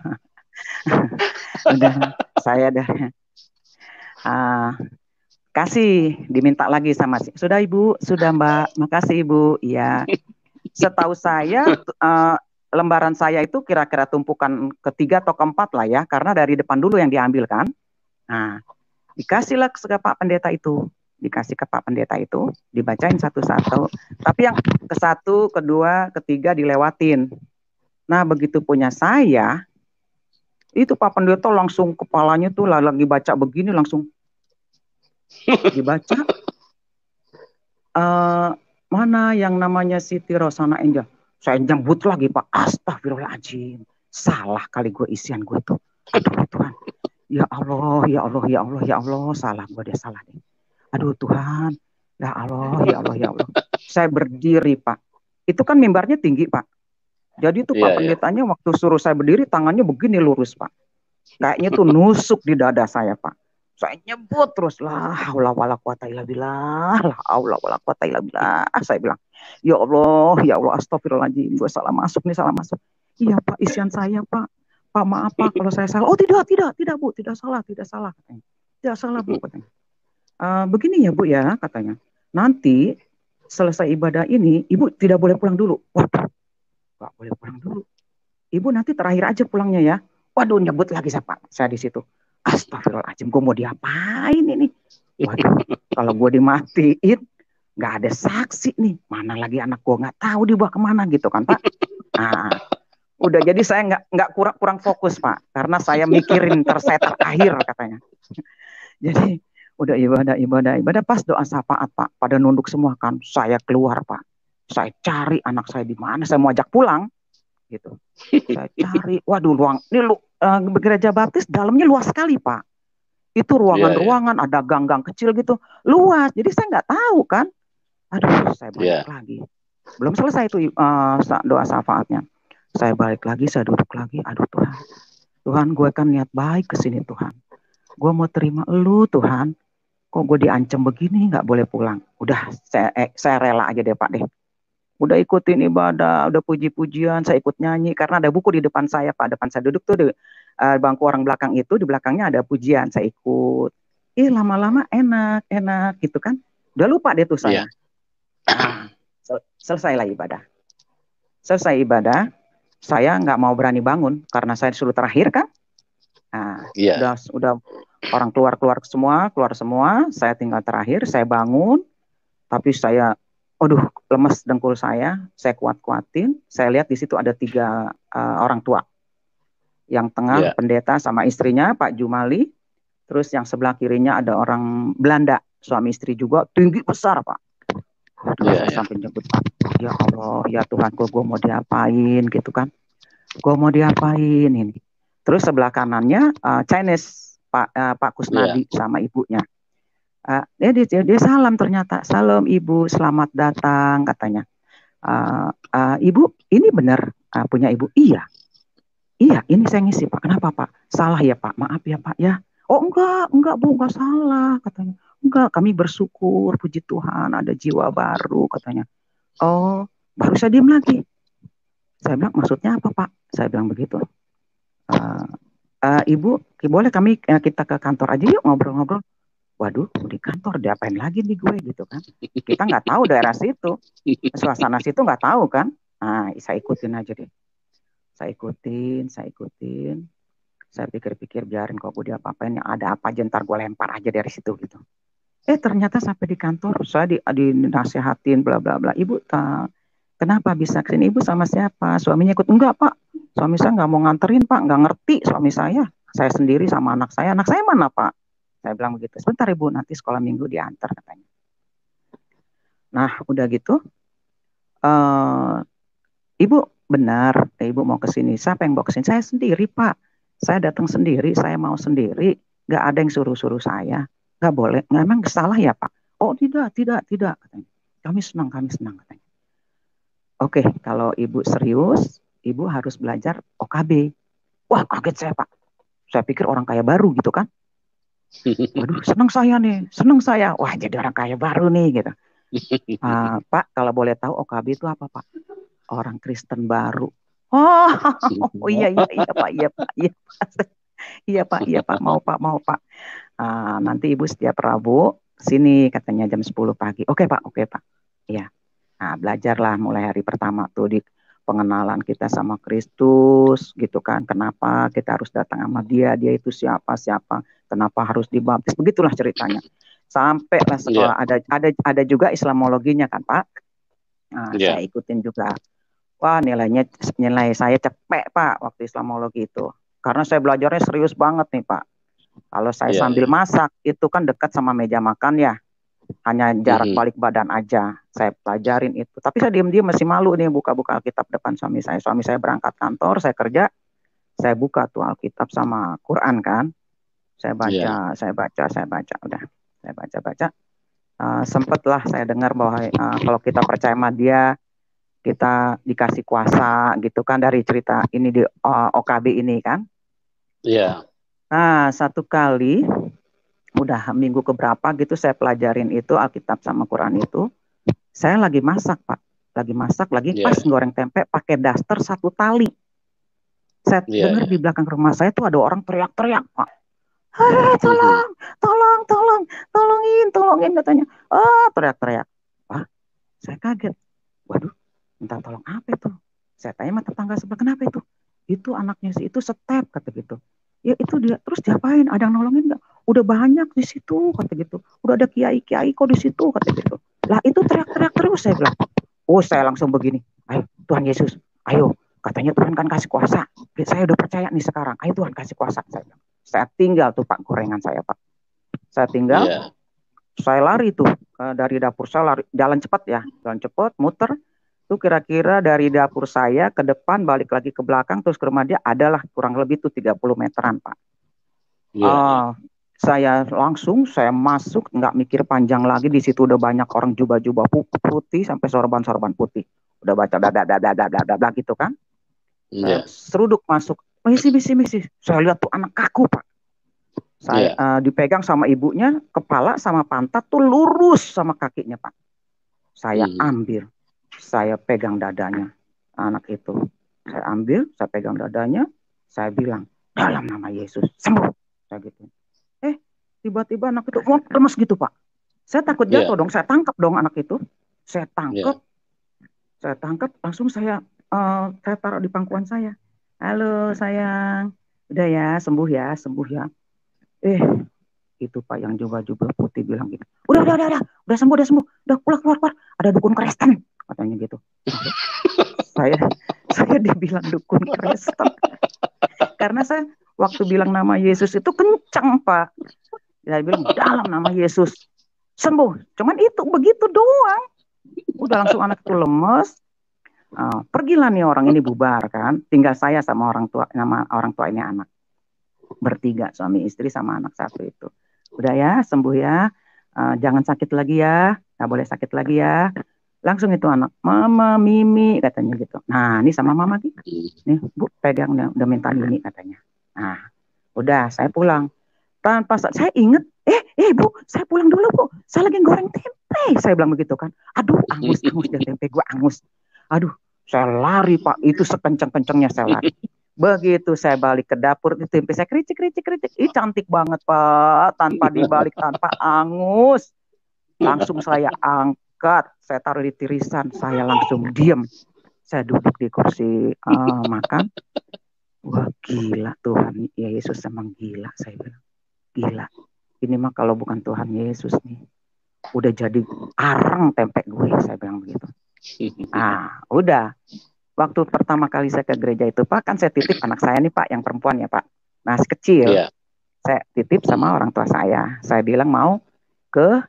Udah. Saya dari... kasih. Diminta lagi sama... Sudah Ibu? Sudah Mbak. Makasih Ibu. Iya. Setahu saya... lembaran saya itu kira-kira tumpukan ketiga atau keempat lah ya, karena dari depan dulu yang diambil kan. Nah, dikasihlah ke Pak Pendeta itu, dibacain satu-satu. Tapi yang ke satu, kedua, ketiga dilewatin. Nah, begitu punya saya, itu Pak Pendeta langsung kepalanya tuh lagi baca begini langsung dibaca. Mana yang namanya Siti Rosana Angel? Saya nyebut lagi Pak, astagfirullahaladzim. Salah kali gue isian gue tuh. Aduh Tuhan, ya Allah, salah gue deh, salah deh. Aduh Tuhan, ya Allah. Saya berdiri Pak. Itu kan mimbarnya tinggi Pak. Jadi tuh Pak pendetanya waktu suruh saya berdiri, tangannya begini lurus Pak. Kayaknya tuh nusuk di dada saya Pak. Saya nyebut terus, la haula wala quwata illa billah, la haula wala quwata illa billah. Saya bilang, ya Allah, astagfirullahaladzim, gue salah masuk nih, salah masuk. Iya Pak, isian saya Pak. Pak maaf Pak kalau saya salah. Oh tidak Bu, tidak salah, tidak salah katanya. Tidak salah Bu katanya. Begini ya Bu ya katanya. Nanti selesai ibadah ini, Ibu tidak boleh pulang dulu. Waduh, nggak boleh pulang dulu. Ibu nanti terakhir aja pulangnya ya. Waduh, nyebut lagi saya di situ. Astagfirullahaladzim, gue mau diapain ini? Waduh, kalau gue dimatiin, nggak ada saksi nih. Mana lagi anak gue nggak tahu dibawa kemana gitu kan Pak? Nah, udah jadi saya nggak kurang fokus Pak, karena saya mikirin saya terakhir katanya. Jadi udah ibadah pas doa syafaat Pak, pada nunduk semua kan. Saya keluar Pak, saya cari anak saya di mana, saya mau ajak pulang gitu. Saya cari, waduh ini gereja baptis dalamnya luas sekali Pak. Itu ruangan-ruangan, ada gang-gang kecil gitu, luas. Jadi saya nggak tahu kan. Aduh, saya balik lagi. Belum selesai itu doa syafaatnya. Saya balik lagi, saya duduk lagi. Aduh Tuhan, gue kan niat baik ke sini Tuhan. Gue mau terima Lu Tuhan. Kok gue diancam begini, nggak boleh pulang. Udah, saya rela aja deh Pak deh. Udah ikutin ibadah, udah puji-pujian, saya ikut nyanyi. Karena ada buku di depan saya Pak. Depan saya duduk tuh di bangku orang belakang itu, di belakangnya ada pujian, saya ikut. Lama-lama enak gitu kan. Udah lupa deh tuh saya. Selesailah ibadah. Selesai ibadah, saya nggak mau berani bangun karena saya disuruh terakhir kan. Udah orang keluar semua, saya tinggal terakhir, saya bangun, tapi saya, lemes dengkul saya kuat-kuatin, saya lihat di situ ada 3 orang tua. Yang tengah pendeta sama istrinya Pak Jumali, terus yang sebelah kirinya ada orang Belanda, suami istri juga, tinggi besar Pak. Saya sampai nyebut, ya Allah, ya Tuhan, gue mau diapain gitu kan. Gue mau diapain ini. Terus sebelah kanannya Chinese, Pak Kusnadi sama ibunya. Dia salam ternyata. Salam Ibu, selamat datang katanya. Ibu, ini benar punya Ibu? Iya, ini saya ngisi Pak. Kenapa Pak? Salah ya Pak, maaf ya Pak ya. Oh enggak Bu, enggak salah katanya. Enggak, kami bersyukur, puji Tuhan ada jiwa baru katanya. Oh, baru saya diam lagi. Saya bilang, maksudnya apa Pak? Saya bilang begitu. Ibu, boleh kita ke kantor aja yuk ngobrol-ngobrol. Waduh, di kantor diapain lagi nih gue gitu kan. Kita nggak tahu daerah situ. Suasana situ nggak tahu kan. Nah, saya ikutin aja deh. Saya ikutin. Saya pikir-pikir biarin kok gue diapa-apain. Ada apa aja ntar gue lempar aja dari situ gitu. Ternyata sampai di kantor saya dinasihatin bla bla bla. Ibu, kenapa bisa kesini? Ibu sama siapa? Suaminya ikut? Enggak Pak. Suami saya nggak mau nganterin Pak. Nggak ngerti suami saya. Saya sendiri sama anak saya. Anak saya mana Pak? Saya bilang begitu. Sebentar Ibu, nanti sekolah minggu diantar katanya. Nah udah gitu. Ibu benar, Ibu mau kesini. Siapa yang bawa kesini? Saya sendiri Pak. Saya datang sendiri, saya mau sendiri. Nggak ada yang suruh-suruh saya. Nggak boleh. Nggak, emang salah ya Pak? Oh tidak katanya. Kami senang katanya. Oke, kalau Ibu serius, Ibu harus belajar OKB. Wah kaget saya Pak. Saya pikir orang kaya baru gitu kan. Waduh, senang saya. Wah jadi orang kaya baru nih gitu. Pak, kalau boleh tahu OKB itu apa Pak? Orang Kristen baru. Oh iya Pak. Iya Pak, mau Pak. Nanti Ibu setiap Rabu sini katanya jam 10 pagi. Oke Pak. Iya. Nah, belajarlah mulai hari pertama tuh di pengenalan kita sama Kristus gitu kan. Kenapa kita harus datang sama dia itu siapa, kenapa harus dibaptis, begitulah ceritanya. Sampailah sekolah ada juga Islamologinya kan Pak. Saya ikutin juga. Wah, nilai saya cepet Pak waktu Islamologi itu. Karena saya belajarnya serius banget nih Pak. Kalau saya sambil masak itu kan dekat sama meja makan ya. Hanya jarak balik badan aja. Saya pelajarin itu. Tapi saya diam-diam masih malu nih buka-buka Alkitab depan suami saya. Suami saya berangkat kantor, saya kerja. Saya buka tuh Alkitab sama Quran kan. Saya baca. Udah, saya baca. Sempatlah saya dengar bahwa kalau kita percaya sama dia, kita dikasih kuasa gitu kan dari cerita ini di OKB ini kan. Iya. Nah, satu kali Udah minggu keberapa gitu saya pelajarin itu Alkitab sama Quran itu. Saya lagi masak, Pak. Lagi pas Ya, goreng tempe pakai daster 1 tali. Saya ya, dengar ya. di belakang rumah saya tuh ada orang teriak-teriak, Pak. Hei, Mhm. tolong, tolong, tolong, tolongin katanya. Teriak-teriak. Wah, saya kaget. Waduh, minta tolong apa itu? Saya tanya sama tetangga sebelah, kenapa itu? Itu anaknya si itu step, kata gitu. Ya itu dia, terus diapain? Ada yang nolongin nggak? Udah banyak di situ, kata gitu. Udah ada kiai-kiai kok di situ, kata gitu. Lah itu teriak-teriak terus, saya bilang. Oh, saya langsung begini. Ayo, Tuhan Yesus, ayo. Katanya Tuhan kan kasih kuasa. Saya udah percaya nih sekarang. Ayo Tuhan kasih kuasa. Saya tinggal tuh Pak gorengan saya Pak. Saya tinggal, Ya. saya lari tuh dari dapur saya lari. Jalan cepat ya. Jalan cepat, muter. Tuh kira-kira dari dapur saya ke depan, balik lagi ke belakang, terus ke rumah dia adalah kurang lebih tuh 30 meteran Pak. Ya, ya. Saya masuk, nggak mikir panjang lagi. Di situ udah banyak orang jubah-jubah putih sampai sorban-sorban putih. Udah baca dada gitu kan. Saya Ya. seruduk masuk. Misi, misi, misi. Saya lihat tuh anak kaku, Pak. Saya Ya. dipegang sama ibunya, kepala sama pantat tuh lurus sama kakinya, Pak. Saya Mhm. ambil, saya pegang dadanya anak itu. Saya ambil, saya pegang dadanya, saya bilang, dalam nama Yesus, sembuh. Saya gitu. Tiba-tiba anak itu lemes gitu, Pak. Saya takut jatuh Ya. dong, saya tangkap dong anak itu. Saya Ya. tangkap, langsung saya taruh di pangkuan saya. Halo sayang, udah ya, sembuh ya. Eh, itu Pak yang jubah-jubah putih bilang gitu. Udah sembuh, udah keluar. Ada dukun Kristen, katanya gitu. Saya saya dibilang dukun Kristen karena saya waktu bilang nama Yesus itu kencang Pak. Saya bilang dalam nama Yesus sembuh. Cuman itu begitu doang. Udah langsung anak itu lemes. Pergilah nih orang ini bubar kan. Tinggal saya sama orang tua ini anak. Bertiga suami istri sama anak satu itu. Udah ya sembuh ya. Jangan sakit lagi ya. Nggak boleh sakit lagi ya. Langsung itu anak, mama, mimi katanya gitu. Nah ini sama mama nih. Nih bu pegang udah minta ini katanya. Nah udah saya pulang. Tanpa saya inget, bu, saya pulang dulu bu, saya lagi goreng tempe, saya bilang begitu kan. Aduh, angus dan tempe gue angus. Aduh, saya lari pak, itu sekenceng-kencengnya saya lari. Begitu saya balik ke dapur, itu tempe saya kericik. Ih cantik banget pak, tanpa dibalik, tanpa angus. Langsung saya angkat, saya taruh di tirisan, saya langsung diem. Saya duduk di kursi makan. Wah gila Tuhan, ya Yesus emang gila, saya bilang. Gila, ini mah kalau bukan Tuhan Yesus nih, udah jadi arang tempe gue, saya bilang begitu. Udah. Waktu pertama kali saya ke gereja itu, Pak, kan saya titip anak saya nih, Pak, yang perempuan ya, Pak. Masih kecil, Ya. saya titip sama orang tua saya. Saya bilang mau ke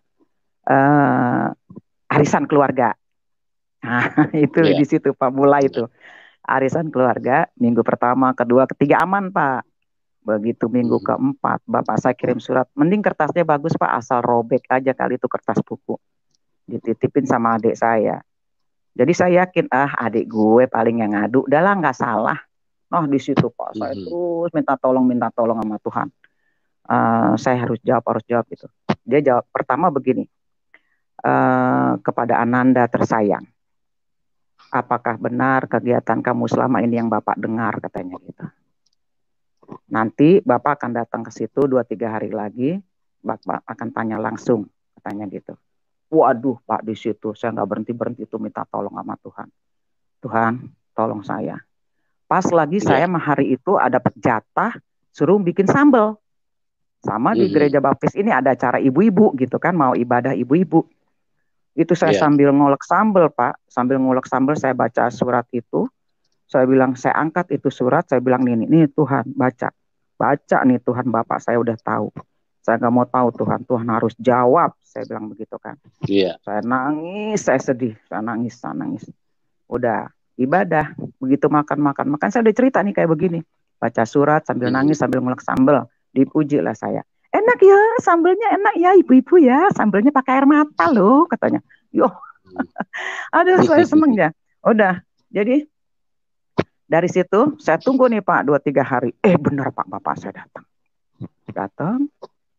arisan keluarga. Nah, itu Ya. di situ, Pak, mulai itu. Arisan keluarga, minggu pertama, kedua, ketiga aman, Pak. Begitu minggu Mhm. keempat, bapak saya kirim surat. Mending kertasnya bagus Pak, asal robek aja kali itu kertas buku. Dititipin sama adik saya. Jadi saya yakin, adik gue paling yang ngadu. Udah lah nggak salah. Nah di situ Pak, saya Mhm. terus minta tolong sama Tuhan. Saya harus jawab gitu. Dia jawab pertama begini, kepada Ananda tersayang. Apakah benar kegiatan kamu selama ini yang Bapak dengar katanya gitu. Nanti Bapak akan datang ke situ 2-3 hari lagi, Bapak akan tanya langsung, katanya gitu. Waduh Pak, di situ saya nggak berhenti tuh minta tolong sama Tuhan. Tuhan, tolong saya. Pas lagi saya Ya. hari itu ada jatah suruh bikin sambal. Sama di Mhm. gereja baptis ini ada acara ibu-ibu gitu kan, mau ibadah ibu-ibu. Itu saya Ya. sambil ngolek sambal Pak, sambil ngolek sambal saya baca surat itu. Saya bilang, saya angkat itu surat, saya bilang nih Tuhan, baca nih Tuhan Bapak, saya udah tahu. Saya nggak mau tahu Tuhan harus jawab, saya bilang begitu kan. Ya. Saya nangis, saya sedih, saya nangis. Udah ibadah, begitu makan, saya udah cerita nih kayak begini. Baca surat sambil Mhm. nangis, sambil ngulek sambel, dipuji lah saya. Enak ya, sambelnya enak ya ibu-ibu ya, sambelnya pakai air mata loh katanya. Yo, aduh saya seneng ya. Udah, jadi dari situ saya tunggu nih Pak 2-3 hari. Benar Pak, Bapak saya datang.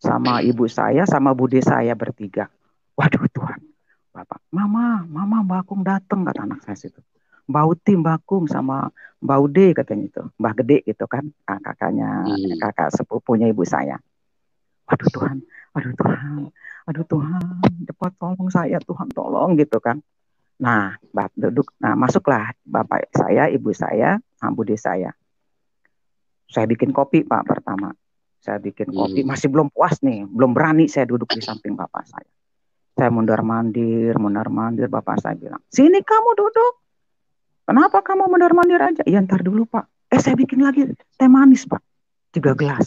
sama ibu saya, sama bude saya bertiga. Waduh Tuhan, Bapak, Mama Mbak Akung datang, kata anak saya situ. Mbak Uti, Mbak Akung sama Mbak Ude katanya itu, Mbak Gede gitu kan, kakak sepupunya ibu saya. Waduh Tuhan, aduh Tuhan, cepat tolong saya Tuhan, tolong gitu kan. Nah, masuklah bapak saya, ibu saya, bude saya. Saya bikin kopi Pak pertama. Saya bikin kopi, masih belum puas nih, belum berani saya duduk di samping bapak saya. Saya mundar-mandir, bapak saya bilang, sini kamu duduk. Kenapa kamu mundar-mandir aja? Ya ntar dulu Pak. Saya bikin lagi teh manis Pak, 3 gelas.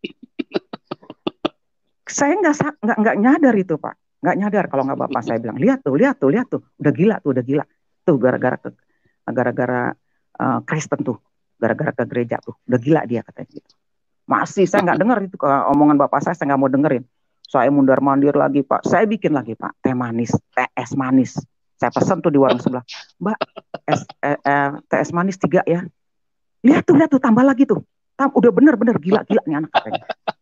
Saya nggak nyadar itu Pak, nggak nyadar kalau nggak bapak saya bilang, lihat tuh, udah gila tuh gara-gara Kristen tuh, gara-gara ke gereja tuh, udah gila dia katanya gitu. Masih saya nggak dengar itu omongan bapak saya nggak mau dengerin. Saya mundar-mandir lagi Pak, saya bikin lagi Pak teh manis, teh es manis. Saya pesan tuh di warung sebelah, Mbak, teh es manis 3 ya. Lihat tuh, tambah lagi tuh. Udah bener-bener gila nih anak katanya.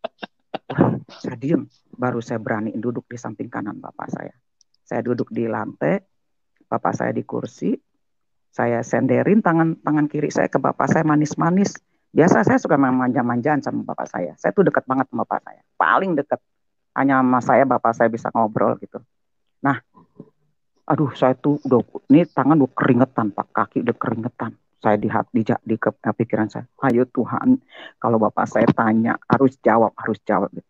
Saya diem, baru saya berani duduk di samping kanan bapak saya. Saya duduk di lantai, bapak saya di kursi, saya senderin tangan kiri saya ke bapak saya manis-manis. Biasa saya suka manja-manjaan sama bapak saya. Saya tuh dekat banget sama bapak saya, paling dekat. Hanya sama saya, bapak saya bisa ngobrol gitu. Nah, aduh saya tuh ini tangan udah keringetan, Pak, kaki udah keringetan. Saya di pikiran saya, ayo Tuhan, kalau bapak saya tanya harus jawab gitu.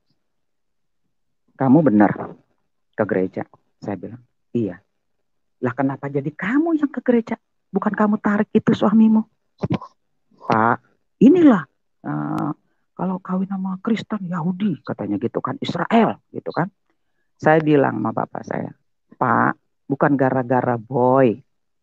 Kamu benar ke gereja? Saya bilang, iya. Lah kenapa jadi kamu yang ke gereja? Bukan kamu tarik itu suamimu? Pak, inilah kalau kawin sama Kristen Yahudi katanya gitu kan, Israel gitu kan. Saya bilang sama bapak saya, Pak, bukan gara-gara boy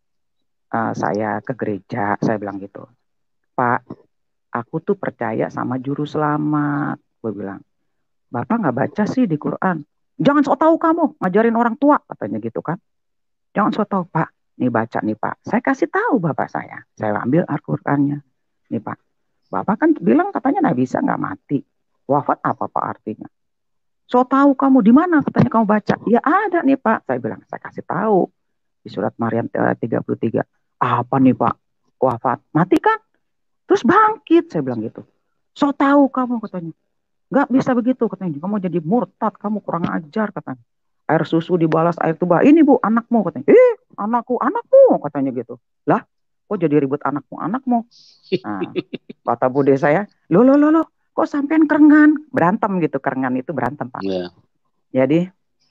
saya ke gereja, saya bilang gitu. Pak, aku tuh percaya sama juru selamat. Gue bilang, Bapak nggak baca sih di Quran? Jangan sok tahu kamu ngajarin orang tua katanya gitu kan. Jangan sok tahu Pak. Nih baca nih Pak. Saya kasih tahu bapak saya. Saya ambil Al-Qur'annya. Nih Pak. Bapak kan bilang katanya Nabi Isa nggak mati. Wafat apa Pak artinya? Sok tahu kamu di mana katanya kamu baca? Ya ada nih Pak. Saya bilang saya kasih tahu di surat Maryam 33. Apa nih Pak? Wafat. Mati kan? Terus bangkit. Saya bilang gitu. Sok tahu kamu katanya. Nggak bisa begitu katanya. Kamu jadi murtad, kamu kurang ajar katanya. Air susu dibalas air tuba. Ini Bu, anakmu katanya. Anakmu katanya gitu. Lah, kok jadi ribut anakmu? Nah, kata bude saya, lo, kok sampean kerengan? Berantem gitu, kerengan itu berantem Pak. Yeah. Jadi,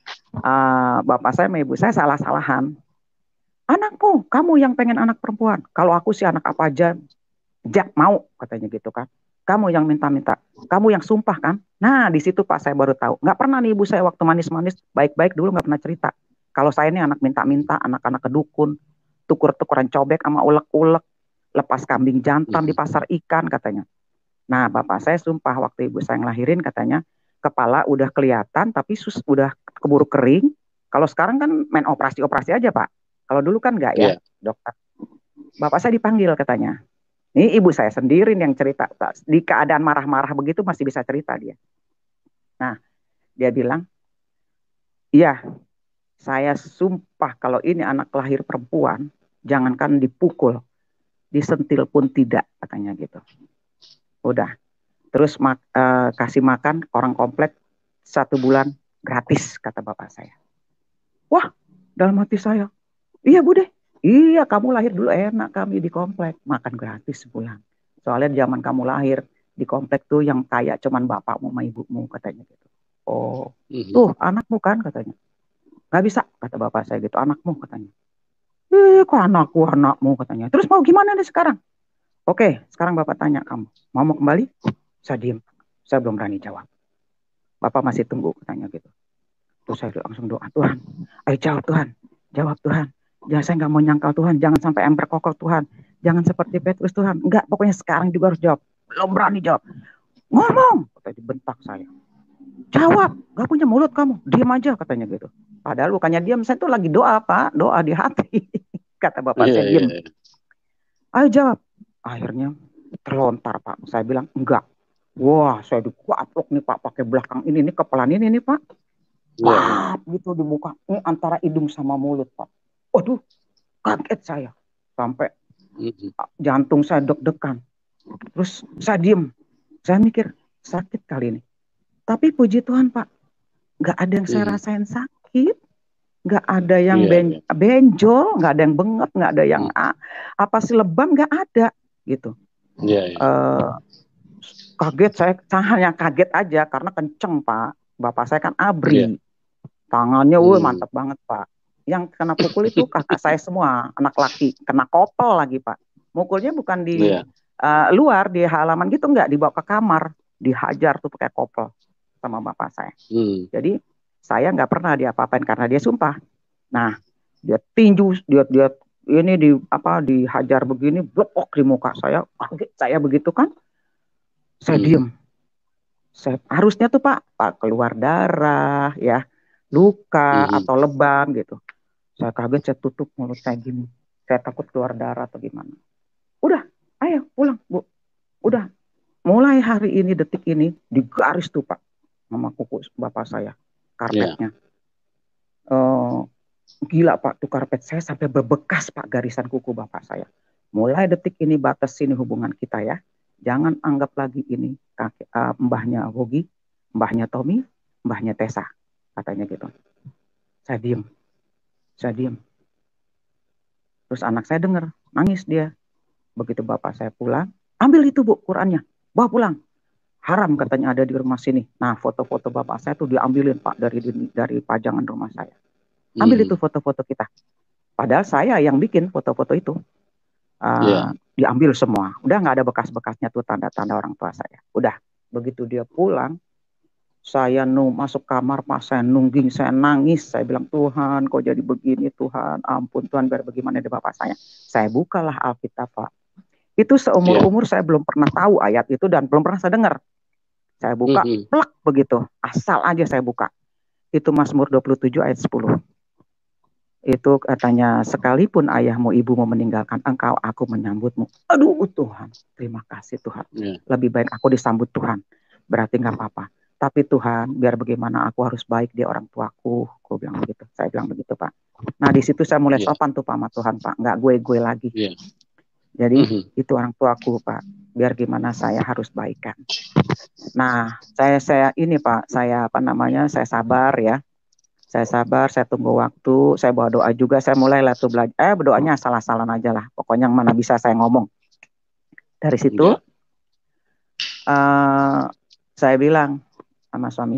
bapak saya sama ibu saya salah-salahan. Anakmu, kamu yang pengen anak perempuan. Kalau aku sih anak apa aja, mau katanya gitu kan. Kamu yang minta-minta, kamu yang sumpah kan? Nah di situ Pak saya baru tahu. Nggak pernah nih ibu saya waktu manis-manis, baik-baik dulu nggak pernah cerita. Kalau saya ini anak minta-minta, anak-anak kedukun, tukur-tukuran cobek sama ulek-ulek, lepas kambing jantan di pasar ikan katanya. Nah bapak saya sumpah waktu ibu saya ngelahirin katanya, kepala udah kelihatan tapi udah keburu kering. Kalau sekarang kan main operasi-operasi aja Pak. Kalau dulu kan nggak ya dokter. Bapak saya dipanggil katanya. Ini ibu saya sendiri yang cerita. Di keadaan marah-marah begitu masih bisa cerita dia. Nah, dia bilang, iya, saya sumpah kalau ini anak lahir perempuan, jangankan dipukul, disentil pun tidak, katanya gitu. Udah. Terus kasih makan orang komplek 1 bulan gratis, kata bapak saya. Wah, dalam hati saya, iya Bu deh. Iya, kamu lahir dulu enak kami di komplek. Makan gratis sebulan. Soalnya zaman kamu lahir di komplek tuh yang kaya cuman bapakmu sama ibumu katanya gitu. Oh, tuh anakmu kan katanya. Gak bisa, kata bapak saya gitu. Anakmu katanya. Kok anakmu katanya. Terus mau gimana nih sekarang? Oke, sekarang bapak tanya kamu. Mau kembali? Saya diem. Saya belum berani jawab. Bapak masih tunggu katanya gitu. Terus saya langsung doa. Tuhan, ayo jawab Tuhan. Jawab Tuhan. Ya saya nggak mau nyangkal Tuhan, jangan sampai ember kokok Tuhan, jangan seperti Petrus Tuhan, enggak, pokoknya sekarang juga harus jawab. Belum berani jawab, ngomong, kata dibentak saya. Jawab, nggak punya mulut kamu, diam aja katanya gitu. Padahal bukannya diam, saya tuh lagi doa Pak, doa di hati. Kata bapak saya diam. Ayo jawab. Akhirnya terlontar Pak, saya bilang enggak. Wah, saya dikuaplok nih Pak, pakai belakang ini nih, kepelan ini nih Pak. Iya. Pap gitu di muka. Ini antara hidung sama mulut Pak. Waduh, kaget saya. Sampai Mhm. jantung saya deg-degan. Terus saya diem. Saya mikir, sakit kali ini. Tapi puji Tuhan Pak, nggak ada yang saya Mhm. rasain sakit. Nggak ada yang Iya, iya. benjol, nggak ada yang bengep, nggak ada yang Mhm. apa sih lebam, nggak ada gitu. Iya, iya. Eh, Kaget saya hanya kaget aja karena kenceng Pak. Bapak saya kan Iya. ABRI, tangannya Hmm. mantap banget Pak. Yang kena pukul itu kakak saya semua, anak laki, kena kopel lagi Pak. Mukulnya bukan di Iya. luar, di halaman gitu, nggak, dibawa ke kamar, dihajar tuh pakai kopel sama bapak saya. Hmm. Jadi saya nggak pernah diapa-apain karena dia sumpah. Nah, dia tinju, dia ini dihajar begini, blok di muka saya, kaget saya begitu kan, saya Hmm. diem. Harusnya tuh Pak keluar darah ya, luka Mhm. atau lebam gitu. Saya kaget, saya tutup mulut saya gini. Saya takut keluar darah atau gimana. Udah, ayo pulang Bu. Udah, mulai hari ini, detik ini, digaris tuh Pak sama kuku bapak saya, Iya. karpetnya. Eh, Gila Pak, tuh karpet saya sampai berbekas Pak, garisan kuku bapak saya. Mulai detik ini batas sini hubungan kita ya. Jangan anggap lagi ini mbahnya Wogi, mbahnya Tommy, mbahnya Tessa. Katanya gitu. Saya diem, saya diem. Terus anak saya dengar, nangis dia. Begitu bapak saya pulang, ambil itu Bu, Qurannya, bawa pulang. Haram katanya ada di rumah sini. Nah, foto-foto bapak saya tuh diambilin Pak dari pajangan rumah saya. Ambil itu Mhm. foto-foto kita. Padahal saya yang bikin foto-foto itu. Iya. Diambil semua. Udah nggak ada bekas-bekasnya tuh, tanda-tanda orang tua saya. Udah. Begitu dia pulang, saya masuk kamar Pak, saya nungging, saya nangis. Saya bilang, Tuhan kok jadi begini Tuhan. Ampun Tuhan, biar bagaimana di bapak saya. Saya bukalah Alkitab Pak. Itu Iya. seumur-umur saya belum pernah tahu ayat itu dan belum pernah saya dengar. Saya buka, Mhm. plak begitu. Asal aja saya buka. Itu Mazmur 27 ayat 10. Itu katanya, sekalipun ayahmu ibumu meninggalkan engkau, aku menyambutmu. Aduh Tuhan, terima kasih Tuhan. Iya. Lebih baik aku disambut Tuhan. Berarti nggak apa-apa. Tapi Tuhan, biar bagaimana aku harus baik di orang tuaku. Aku bilang begitu. Saya bilang begitu Pak. Nah di situ saya mulai Iya. sopan tuh Pak sama Tuhan Pak. Nggak gue-gue lagi. Iya. Jadi Mhm. itu orang tuaku Pak. Biar gimana saya harus baikkan. Nah saya ini Pak. Saya saya sabar ya. Saya sabar, saya tunggu waktu, saya bawa doa juga, saya mulailah tuh belajar, berdoanya asal-asalan aja lah, pokoknya yang mana bisa saya ngomong. Dari situ, Iya. uh, saya bilang sama suami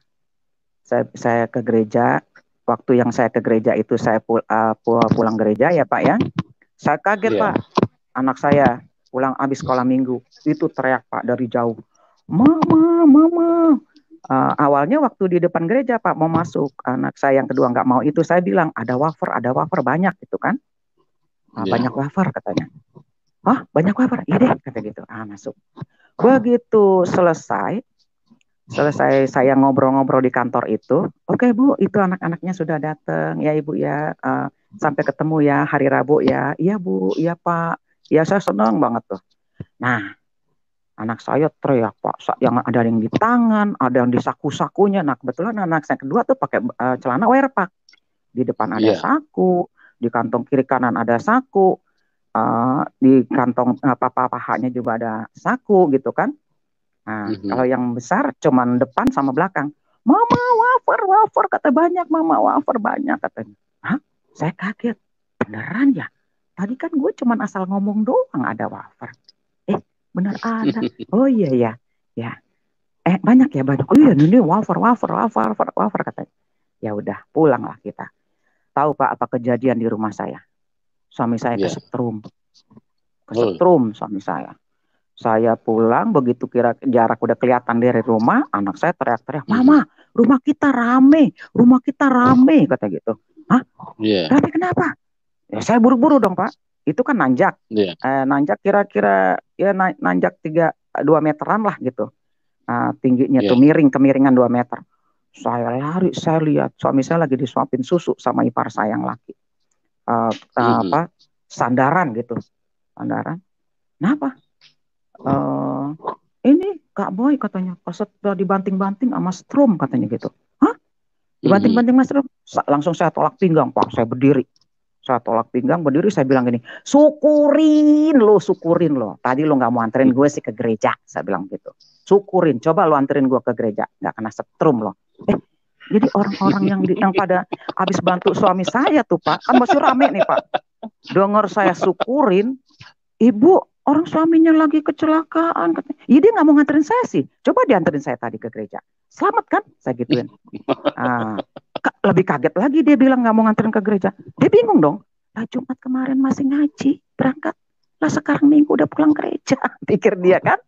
saya ke gereja, waktu yang saya ke gereja itu saya pulang gereja ya Pak ya, saya kaget Iya. Pak, anak saya pulang habis sekolah minggu, itu teriak Pak dari jauh, Mama, Mama. Awalnya waktu di depan gereja Pak mau masuk, anak saya yang kedua nggak mau itu, saya bilang ada wafer banyak gitu kan, Iya. banyak wafer katanya. Hah, banyak wafer? Iya deh kata gitu. Masuk. Begitu selesai saya ngobrol-ngobrol di kantor itu, oke Bu, itu anak-anaknya sudah datang ya Ibu ya, sampai ketemu ya hari Rabu ya. Iya Bu, iya Pak. Ya saya senang banget tuh. Nah, anak saya teriak Pak, yang ada yang di tangan, ada yang di saku-sakunya. Nah kebetulan anak saya kedua tuh pakai celana wear Pak. Di depan ada Iya. saku, di kantong kiri kanan ada saku, di kantong pahanya juga ada saku gitu kan. Nah kalau Mhm. yang besar cuman depan sama belakang. Mama wafer kata banyak, Mama wafer banyak katanya. Hah? Saya kaget. Beneran ya? Tadi kan gue cuman asal ngomong doang ada wafer. Bener ada. Oh iya ya. Ya. Banyak ya banyak. Oh iya ini wafer katanya. Ya udah pulanglah kita. Tahu Pak apa kejadian di rumah saya? Suami saya Iya. Oh. kesetrum suami saya. Saya pulang begitu kira jarak udah kelihatan dari rumah, anak saya teriak-teriak, Mhm. Mama, rumah kita rame, kata gitu. Hah? Iya. Tapi kenapa? Ya saya buru-buru dong Pak. Itu kan nanjak, Iya. nanjak kira-kira ya nanjak 2 meteran lah gitu. Tingginya tuh Iya. kemiringan 2 meter. Saya lari, saya lihat suami saya lagi disuapin susu sama ipar saya yang laki. Mhm. Sandaran gitu, sandaran. Kenapa? Uh, ini Kak Boy katanya, pas setelah dibanting-banting sama strom katanya gitu. Hah? Mhm. Dibanting-banting mas strom? Langsung saya tolak pinggang, Pak. Saya berdiri. Saya tolak pinggang, berdiri, saya bilang gini, syukurin lo. Tadi lo nggak mau anterin gue sih ke gereja, saya bilang gitu. Syukurin, coba lo anterin gue ke gereja, nggak kena setrum lo. Jadi orang-orang yang pada habis bantu suami saya tuh Pak, kan masih rame nih Pak. Dengar saya syukurin, ibu orang suaminya lagi kecelakaan. Iya dia nggak mau nganterin saya sih. Coba dianterin saya tadi ke gereja. Selamat kan? Saya gituin. Lebih kaget lagi dia bilang nggak mau nganterin ke gereja. Dia bingung dong. Lah Jumat kemarin masih ngaji, berangkat. Lah sekarang Minggu udah pulang gereja. Pikir dia kan.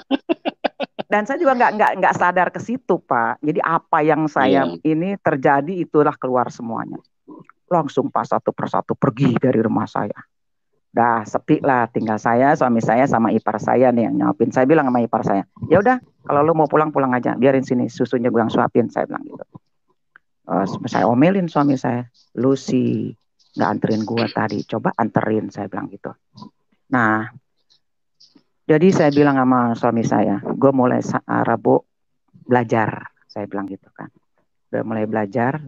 Dan saya juga nggak sadar ke situ Pak. Jadi apa yang saya ini terjadi itulah keluar semuanya. Langsung pas satu persatu pergi dari rumah saya. Dah sepi lah, tinggal saya, suami saya sama ipar saya nih yang nyuapin. Saya bilang sama ipar saya, ya udah kalau lu mau pulang pulang aja, biarin sini susunya gue yang suapin, saya bilang gitu. Saya omelin suami saya, lu sih nggak anterin gue tadi, coba anterin, saya bilang gitu. Nah, jadi saya bilang sama suami saya, gue mulai Rabu belajar, saya bilang gitu kan. Udah mulai belajar,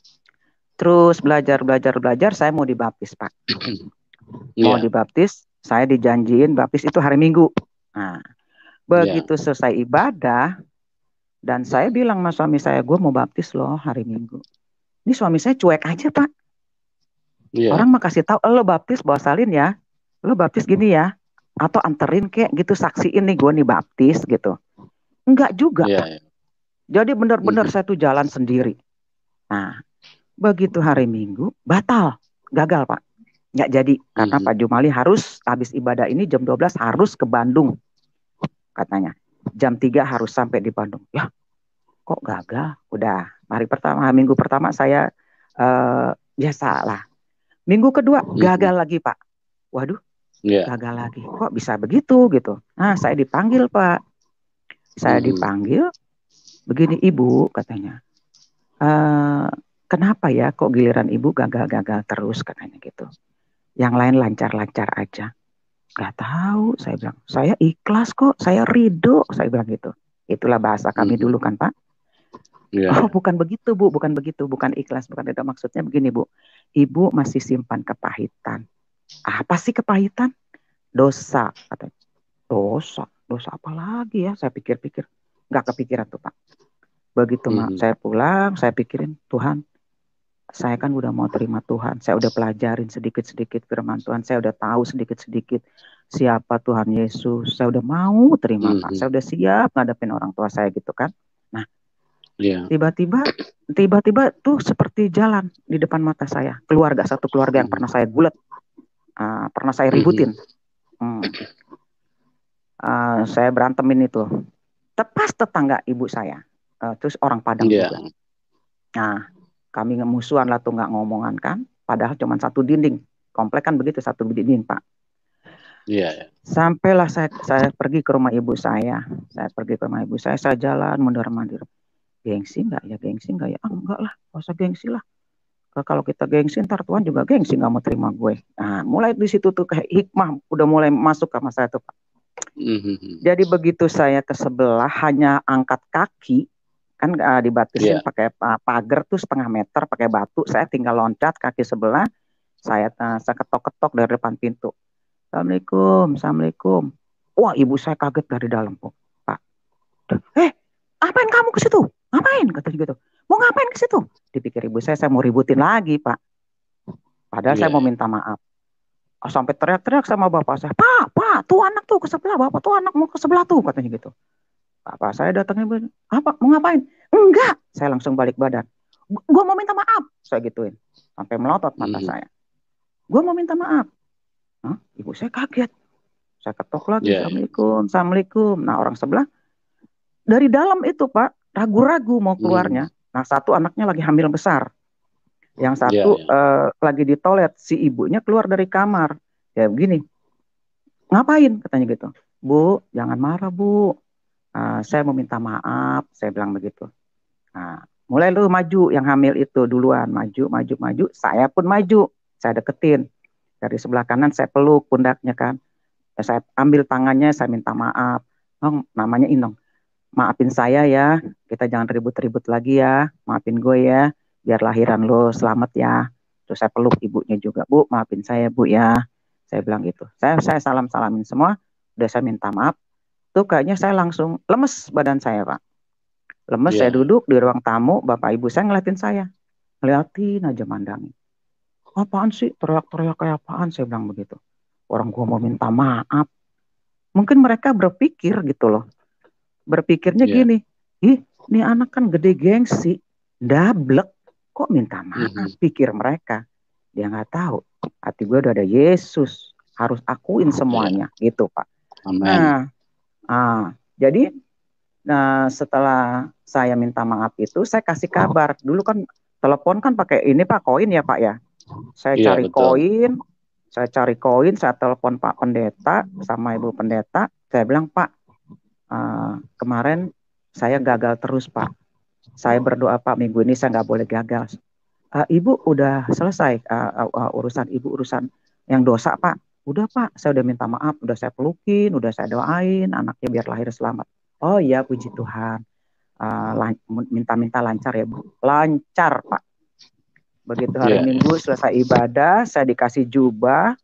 terus belajar, saya mau dibaptis Pak. Mau dibaptis, saya dijanjiin baptis itu hari Minggu. Nah, begitu selesai ibadah, dan saya bilang sama suami saya, gue mau baptis loh hari Minggu. Ini suami saya cuek aja Pak. Orang mah kasih tahu, lo baptis bawa salin ya, lo baptis gini ya, atau anterin kayak gitu, saksiin nih gue nih baptis gitu. Enggak juga Pak. Jadi benar-benar saya tuh jalan sendiri. Nah, begitu hari Minggu, batal, gagal Pak. Nggak jadi, karena Pak Jumali harus habis ibadah ini jam 12 harus ke Bandung. Katanya, jam 3 harus sampai di Bandung. Ya, kok gagal? Udah, minggu pertama saya biasa lah. Minggu kedua gagal lagi Pak. Waduh, gagal lagi. Kok bisa begitu gitu? Nah, saya dipanggil Pak. Saya dipanggil, begini Ibu katanya. Kenapa ya kok giliran Ibu gagal-gagal terus katanya gitu. Yang lain lancar-lancar aja. Gak tahu, saya bilang. Saya ikhlas kok, saya ridho, saya bilang gitu. Itulah bahasa kami dulu kan Pak. Oh bukan begitu Bu, bukan begitu, bukan ikhlas, bukan itu maksudnya begini Bu. Ibu masih simpan kepahitan. Apa sih kepahitan? Dosa, katanya. Dosa apa lagi ya? Saya pikir-pikir, nggak kepikiran tuh Pak. Begitu saya pulang, saya pikirin Tuhan, saya kan udah mau terima Tuhan, saya udah pelajarin sedikit-sedikit firman Tuhan, saya udah tahu sedikit-sedikit siapa Tuhan Yesus, saya udah mau terima Pak, saya udah siap ngadepin orang tua saya gitu kan. Nah, tiba-tiba tuh seperti jalan di depan mata saya, satu keluarga yang pernah saya gulet, pernah saya ributin, saya berantemin itu, tepas tetangga ibu saya, terus orang Padang juga. Nah, kami ngemusuhan lah tuh nggak ngomongan kan, padahal cuma satu dinding, komplek kan begitu, satu dinding Pak. Sampailah saya pergi ke rumah ibu saya, saya jalan mundur-mandir. Gengsi nggak ya? Enggak lah, gak usah gengsi lah. Kalau kita gengsi ntar Tuhan juga gengsi nggak mau terima gue. Nah, mulai di situ tuh kayak hikmah udah mulai masuk ke saya tuh Pak. Jadi begitu saya ke sebelah hanya angkat kaki, kan dibatasin pakai pagar tuh 1/2 meter pakai batu, saya tinggal loncat kaki sebelah, saya ketok-ketok dari depan pintu. Assalamualaikum. Wah, ibu saya kaget dari dalam Pak. Ngapain kamu ke situ? Ngapain? Katanya gitu. Mau ngapain ke situ? Dipikir ibu saya mau ributin lagi Pak. Padahal saya mau minta maaf. Sampai teriak-teriak sama bapak saya, Pak, tuh anak tuh ke sebelah, bapak tuh anak mau ke sebelah tuh, katanya gitu. Bapak saya datangnya, apa? Mau ngapain? Enggak, saya langsung balik badan. Gue mau minta maaf, saya gituin. Sampai melotot mata saya. Gue mau minta maaf. Hah? Ibu saya kaget. Saya ketok lagi, Assalamualaikum. Nah orang sebelah, dari dalam itu Pak, ragu-ragu mau keluarnya. Nah satu anaknya lagi hamil besar. Yang satu lagi di toilet, si ibunya keluar dari kamar. Ya begini, ngapain? Katanya gitu. Bu, jangan marah Bu. Saya mau minta maaf, saya bilang begitu. Nah, mulai lu maju, yang hamil itu duluan. Maju. Saya pun maju. Saya deketin. Dari sebelah kanan saya peluk pundaknya kan. Saya ambil tangannya, saya minta maaf. Namanya Inong. maafin saya ya, kita jangan ribut-ribut lagi ya, maafin gue ya, biar lahiran lo selamat ya. Terus saya peluk ibunya juga, Bu, maafin saya Bu ya. Saya bilang gitu. Saya salam-salamin semua, udah saya minta maaf. Tuh kayaknya saya langsung lemes badan saya, Pak. Lemes, saya Iya. duduk di ruang tamu, bapak ibu saya ngeliatin saya. Ngeliatin aja mandangin. Apaan sih, teriak-teriak kayak apaan, saya bilang begitu. Orang gua mau minta maaf. Mungkin mereka berpikir gitu loh. Berpikirnya Iya. gini, ih, ini anak kan gede gengsi, dablek, kok minta maaf, pikir mereka. Dia nggak tahu, hati gue udah ada Yesus, harus akuin Iya. semuanya, gitu Pak. Amin. Nah, jadi setelah saya minta maaf itu, saya kasih kabar. Dulu kan telepon kan pakai ini Pak, koin ya Pak ya. Saya Iya, cari betul. koin, saya telepon Pak Pendeta sama Ibu Pendeta. Saya bilang, Pak, kemarin saya gagal terus Pak. Saya berdoa Pak, minggu ini saya nggak boleh gagal. Ibu udah selesai urusan ibu, urusan yang dosa Pak. Udah Pak, saya udah minta maaf, udah saya pelukin, udah saya doain anaknya biar lahir selamat. Oh iya, puji Tuhan. Minta-minta lancar ya Bu. Lancar Pak. Begitu hari Iya. Minggu selesai ibadah, saya dikasih jubah.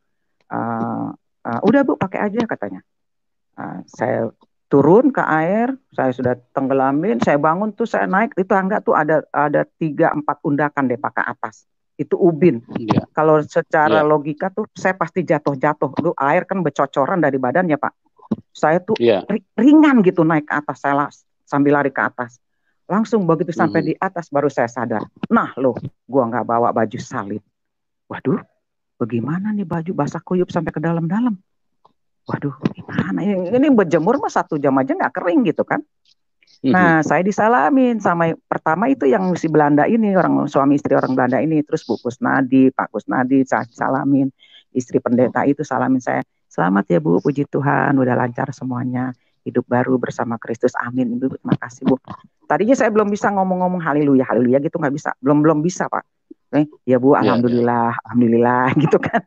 Udah Bu, pakai aja katanya. Saya turun ke air, saya sudah tenggelamin, saya bangun tuh, saya naik di tangga tuh ada 3-4 undakan deh Pak ke atas. Itu ubin. Iya. Kalau secara Iya. logika tuh saya pasti jatuh-jatuh. Lu air kan bercocoran dari badannya Pak. Saya tuh Iya. ringan gitu naik ke atas, saya sambil lari ke atas. Langsung begitu sampai di atas baru saya sadar. Nah loh, gua nggak bawa baju salin. Waduh, bagaimana nih baju basah kuyup sampai ke dalam-dalam? Waduh, gimana ini berjemur mah 1 jam aja nggak kering gitu kan? Nah, saya disalamin sama pertama itu yang si Belanda ini, orang suami istri orang Belanda ini, terus Bu Kusnadi, Pak Kusnadi, saya salamin, istri pendeta itu salamin saya. Selamat ya Bu, puji Tuhan, udah lancar semuanya, hidup baru bersama Kristus, amin. Ibu, terima kasih Bu. Tadinya saya belum bisa ngomong-ngomong haleluya, haleluya gitu nggak bisa, belum bisa Pak. Ya Bu, alhamdulillah, alhamdulillah gitu kan.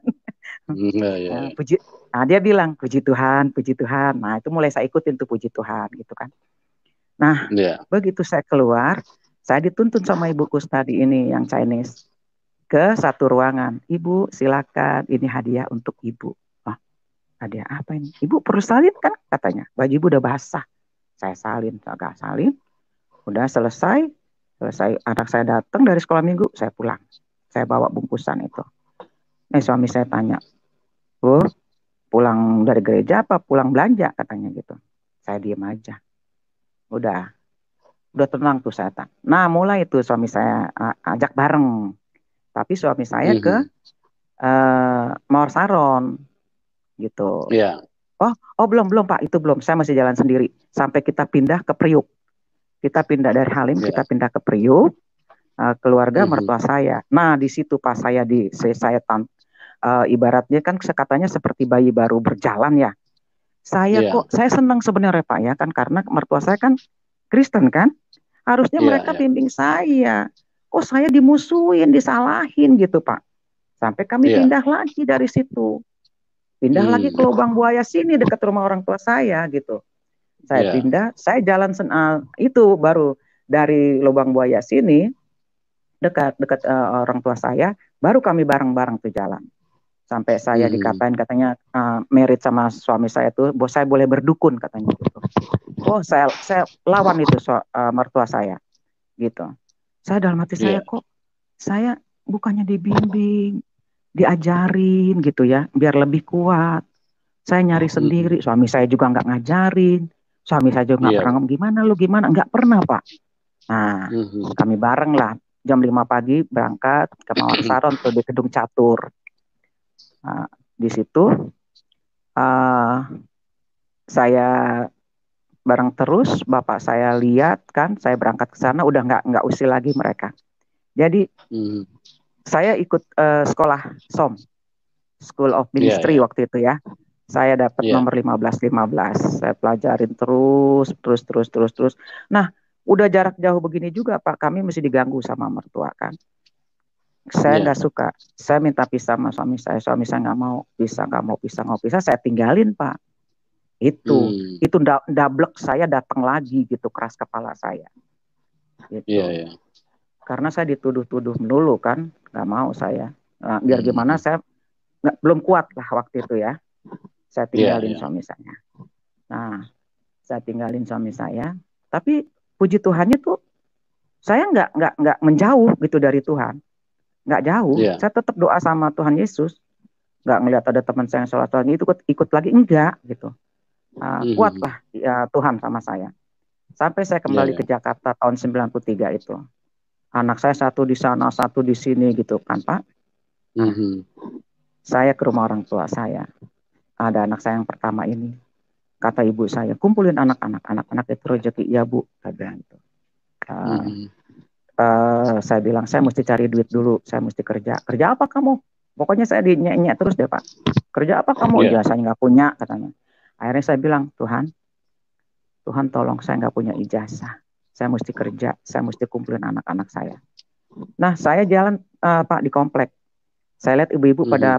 Puji, dia bilang puji Tuhan. Nah itu mulai saya ikutin tuh puji Tuhan gitu kan. Nah begitu saya keluar, saya dituntun sama Ibu Kusnadi ini yang Chinese ke satu ruangan. Ibu silakan, ini hadiah untuk Ibu. Oh, hadiah apa ini? Ibu perlu salin kan katanya. Baju Ibu udah basah. Saya salin, agak salin. Udah selesai anak saya datang dari sekolah minggu, saya pulang. Saya bawa bungkusan itu. Suami saya tanya, Bu, pulang dari gereja apa pulang belanja katanya gitu. Saya diem aja. Udah tenang tuh saya. Nah mulai itu suami saya ajak bareng. Tapi suami saya ke Mawar Saron gitu. Oh belum Pak, itu belum. Saya masih jalan sendiri sampai kita pindah ke Priuk. Kita pindah dari Halim, kita pindah ke Priuk. Keluarga mertua saya. Nah di situ pas saya ibaratnya kan katanya seperti bayi baru berjalan ya. Saya senang sebenarnya Pak ya kan, karena mertua saya kan Kristen kan. Harusnya mereka bimbing saya. Kok saya dimusuhin, disalahin gitu Pak. Sampai kami pindah lagi dari situ. Pindah lagi ke Lubang Buaya sini dekat rumah orang tua saya gitu. Saya pindah, saya jalan itu baru dari Lubang Buaya sini dekat orang tua saya, baru kami bareng-bareng tuh jalan. Sampai saya dikatain katanya merit sama suami saya tuh, bos saya boleh berdukun katanya gitu. Oh saya lawan itu mertua saya gitu. Saya dalam hati saya kok saya bukannya dibimbing, diajarin gitu ya, biar lebih kuat. Saya nyari sendiri, suami saya juga nggak ngajarin, suami saya juga nggak pernah ngomong gimana, nggak pernah Pak. Nah kami bareng lah, jam 5 pagi berangkat ke Mawar Saron tuh di Gedung Catur. Nah, di situ saya bareng terus, bapak saya lihat kan, saya berangkat ke sana udah nggak usil lagi mereka. Jadi saya ikut sekolah SOM, School of Ministry waktu itu ya. Saya dapat nomor 15. Saya pelajarin terus. Nah, udah jarak jauh begini juga Pak, kami mesti diganggu sama mertua kan. Saya nggak suka, saya minta pisah sama suami saya nggak mau pisah, saya tinggalin Pak. Itu itu dablek saya datang lagi gitu, keras kepala saya. Gitu. Karena saya dituduh-tuduh dulu kan, nggak mau saya. Nah, biar gimana saya belum kuat lah waktu itu ya. Saya tinggalin suami saya. Nah, saya tinggalin suami saya. Tapi puji Tuhannya tuh saya nggak menjauh gitu dari Tuhan. Nggak jauh. Saya tetap doa sama Tuhan Yesus. Nggak ngelihat ada teman saya yang sholat Tuhan itu ikut lagi, enggak gitu. Kuatlah ya, Tuhan sama saya. Sampai saya kembali ke Jakarta tahun 93 itu. Anak saya satu di sana, satu di sini gitu kan Pak. Nah, saya ke rumah orang tua saya. Ada anak saya yang pertama ini. Kata ibu saya, kumpulin anak-anak itu rezeki ya Bu. Saya bilang itu. Saya bilang, saya mesti cari duit dulu. Saya mesti kerja. Kerja apa kamu? Pokoknya saya dinyek-nyek terus deh Pak. Kerja apa kamu? Ijazahnya nggak punya katanya. Akhirnya saya bilang, Tuhan tolong, saya nggak punya ijazah. Saya mesti kerja. Saya mesti kumpulin anak-anak saya. Nah, saya jalan Pak di komplek. Saya lihat ibu-ibu pada